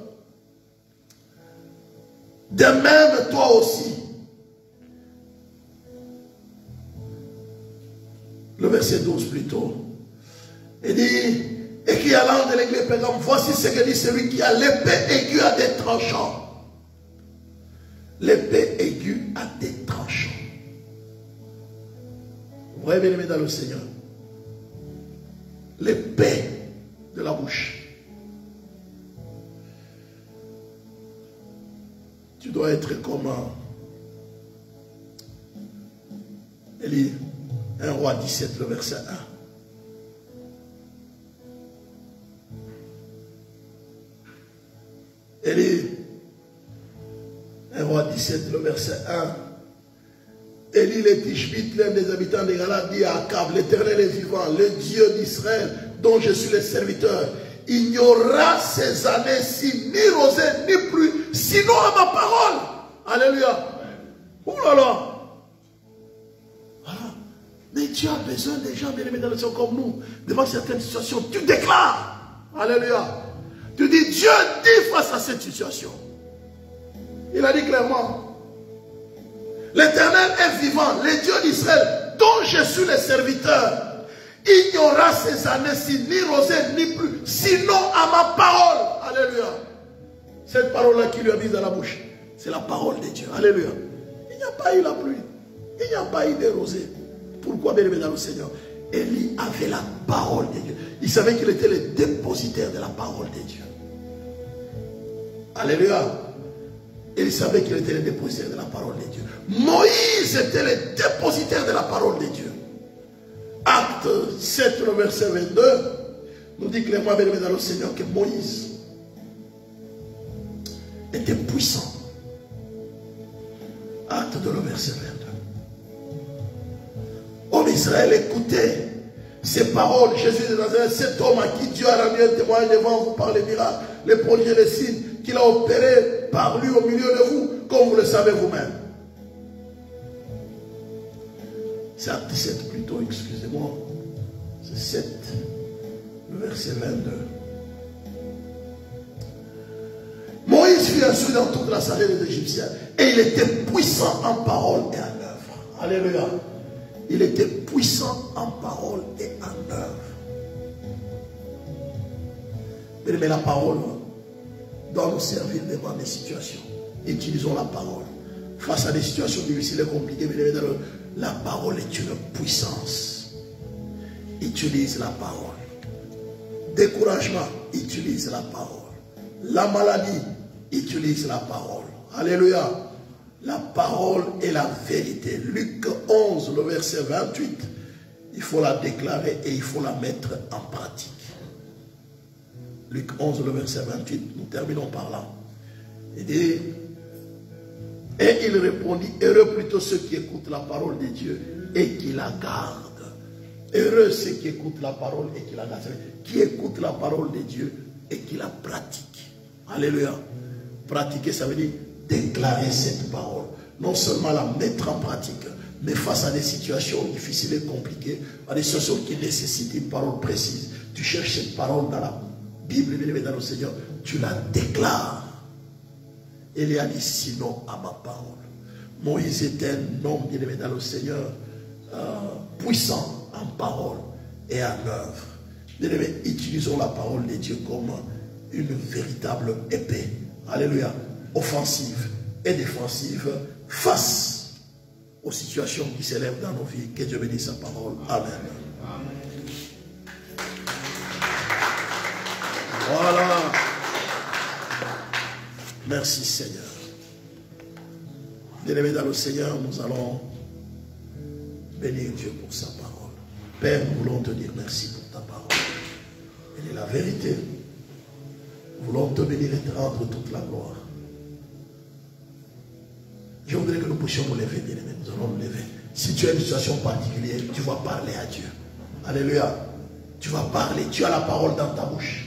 de même toi aussi. Le verset 12 plutôt. Il dit, et qui allant de l'église Pérgame, voici ce que dit celui qui a l'épée aiguë à des tranchants. L'épée aiguë à des tranchants. Vous voyez, bien aimé dans le Seigneur, l'épée de la bouche. Tu dois être comme Élie, 1 roi 17, le verset 1. Élie, 1 roi 17, le verset 1. Élie le Tishbite, l'un des habitants de Galade, dit à Akab, l'Éternel est vivant, le Dieu d'Israël, dont je suis le serviteur. Il n'y aura ces années-ci ni rosée ni pluie, sinon à ma parole. Alléluia. Oh là là. Voilà. Mais Dieu a besoin des gens bien aimés dans le Seigneur comme nous. Devant certaines situations, tu déclares. Alléluia. Tu dis, Dieu dit face à cette situation. Il a dit clairement, l'Éternel est vivant, le Dieu d'Israël, dont je suis le serviteur. Il n'y aura ces années-ci ni rosée ni pluie, sinon à ma parole. Alléluia. Cette parole-là qui lui a mise dans la bouche, c'est la parole de Dieu. Alléluia. Il n'y a pas eu la pluie. Il n'y a pas eu de rosée. Pourquoi, bien aimé dans le Seigneur? Élie avait la parole de Dieu. Il savait qu'il était le dépositaire de la parole de Dieu. Alléluia. Et il savait qu'il était le dépositaire de la parole de Dieu. Moïse était le dépositaire de la parole de Dieu. Acte 7, le verset 22, nous dit clairement, bien aimé dans le Seigneur, que Moïse était puissant. Acte 2, le verset 22. Homme Israël, écoutez ces paroles. Jésus de Nazareth, cet homme à qui Dieu a rendu un témoignage devant vous par les miracles, les prodiges et les signes qu'il a opérés par lui au milieu de vous, comme vous le savez vous-même. C'est acte 7 plutôt, excusez-moi. C'est 7, le verset 22. Moïse fut instruit dans toute la sagesse des Égyptiens et il était puissant en parole et en œuvre. Alléluia. Il était puissant en parole et en œuvre. Mais la parole doit nous servir devant des situations. Utilisons la parole. Face à des situations difficiles et compliquées, la parole est une puissance. Utilise la parole. Découragement, utilise la parole. La maladie, utilise la parole. Alléluia. La parole est la vérité. Luc 11, le verset 28. Il faut la déclarer et il faut la mettre en pratique. Luc 11, le verset 28. Nous terminons par là. Il dit, et il répondit, heureux plutôt ceux qui écoutent la parole de Dieu et qui la gardent. Heureux ceux qui écoutent la parole et qui la gardent. Qui écoutent la parole de Dieu et qui la pratiquent. Alléluia. Pratiquer, ça veut dire déclarer cette parole. Non seulement la mettre en pratique, mais face à des situations difficiles et compliquées, à des situations qui nécessitent une parole précise. Tu cherches cette parole dans la Bible, dans le Seigneur, tu la déclares. Élia dit sinon à ma parole. Moïse était un homme bien aimé dans le Seigneur, puissant en parole et en œuvre. Bien aimé, utilisons la parole de Dieu comme une véritable épée. Alléluia. Offensive et défensive face aux situations qui s'élèvent dans nos vies. Que Dieu bénisse sa parole. Amen. Voilà. Merci Seigneur. Bien-aimés dans le Seigneur, nous allons bénir Dieu pour sa parole. Père, nous voulons te dire merci pour ta parole. Elle est la vérité. Nous voulons te bénir et te rendre toute la gloire. Je voudrais que nous puissions nous lever, bien-aimés. Nous allons nous lever. Si tu as une situation particulière, tu vas parler à Dieu. Alléluia. Tu vas parler. Tu as la parole dans ta bouche.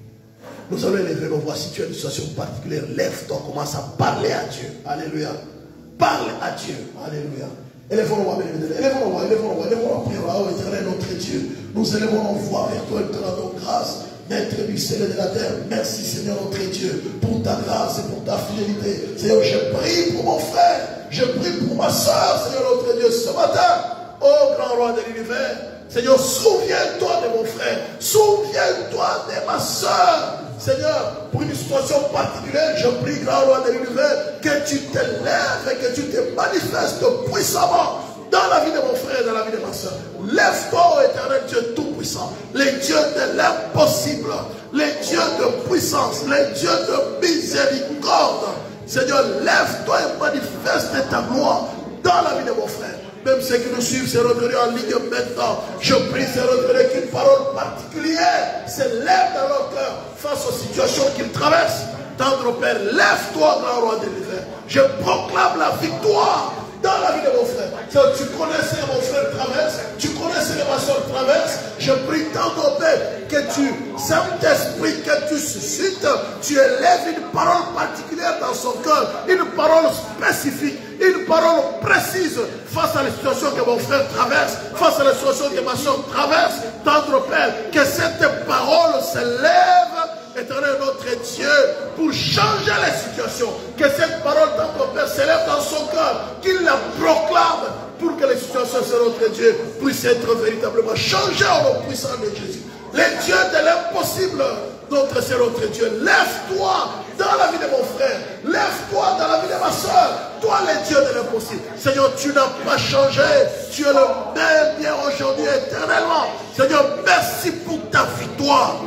Nous allons élever nos voix. Si tu as une situation particulière, lève-toi, commence à parler à Dieu. Alléluia. Parle à Dieu. Alléluia. Élevons nos voix, élevons nos voix, élevons nos voix, élevons nos prières. Oh éternel, notre Dieu, nous élevons nos voix vers toi et te rendons grâce. Maître du ciel et de la terre, merci Seigneur notre Dieu pour ta grâce et pour ta fidélité. Seigneur, je prie pour mon frère, je prie pour ma soeur, Seigneur notre Dieu, ce matin, ô grand roi de l'univers. Seigneur, souviens-toi de mon frère, souviens-toi de ma soeur. Seigneur, pour une situation particulière, je prie, grand roi de l'univers, que tu te lèves et que tu te manifestes puissamment dans la vie de mon frère et dans la vie de ma soeur. Lève-toi, ô éternel Dieu tout-puissant, les dieux de l'impossible, les dieux de puissance, les dieux de miséricorde. Seigneur, lève-toi et manifeste ta gloire dans la vie de mon frère. Même ceux qui nous suivent se retenus en ligne maintenant, je prie se retenir qu'une parole particulière se lève dans leur cœur face aux situations qu'ils traversent. Tendre Père, lève-toi, grand roi de l'univers. Je proclame la victoire dans la vie de mon frère. Tu connaissais mon frère traverse, tu connaissais ma soeur traverse. Je prie tendre Père que tu, Saint-Esprit, que tu suscites, tu élèves une parole particulière dans son cœur, une parole spécifique, une parole précise face à la situation que mon frère traverse, face à la situation que ma soeur traverse. Tendre Père, que cette parole se lève, éternel notre Dieu, pour changer les situations. Que cette parole, tendre Père, se lève dans son cœur, qu'il la proclame pour que les situations de notre Dieu puissent être véritablement changées au nom puissant de Jésus. Les dieux de l'impossible, notre Seigneur, notre Dieu, lève-toi dans la vie de mon frère, lève-toi dans la vie de ma soeur, toi les dieux de l'impossible. Seigneur, tu n'as pas changé, tu es le même bien aujourd'hui éternellement. Seigneur, merci pour ta victoire.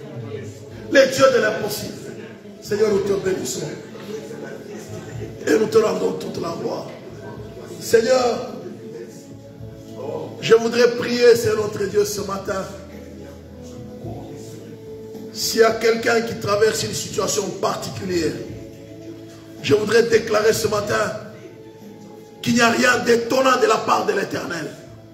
Les dieux de l'impossible. Seigneur, nous te bénissons et nous te rendons toute la gloire. Seigneur, je voudrais prier, Seigneur notre Dieu, ce matin. S'il y a quelqu'un qui traverse une situation particulière, je voudrais déclarer ce matin qu'il n'y a rien d'étonnant de la part de l'Éternel.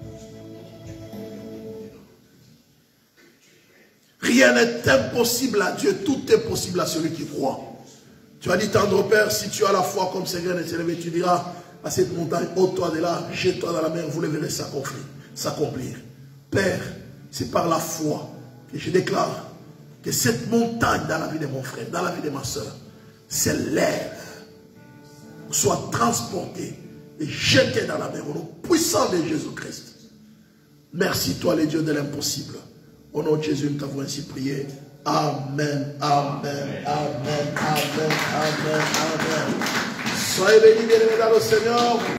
Rien n'est impossible à Dieu, tout est possible à celui qui croit. Tu as dit, tendre Père, si tu as la foi comme ces graines de s'élever, tu diras à cette montagne, ôte-toi de là, jette-toi dans la mer, vous le verrez s'accomplir. Père, c'est par la foi que je déclare que cette montagne dans la vie de mon frère, dans la vie de ma soeur, s'élève, soit transportée et jetée dans la mer au nom puissant de Jésus-Christ. Merci toi les dieux de l'impossible. Au nom de Jésus, nous t'avons ainsi prié. Amen, amen, amen, amen, amen, amen. Soyez bénis, bien-aimés dans le Seigneur.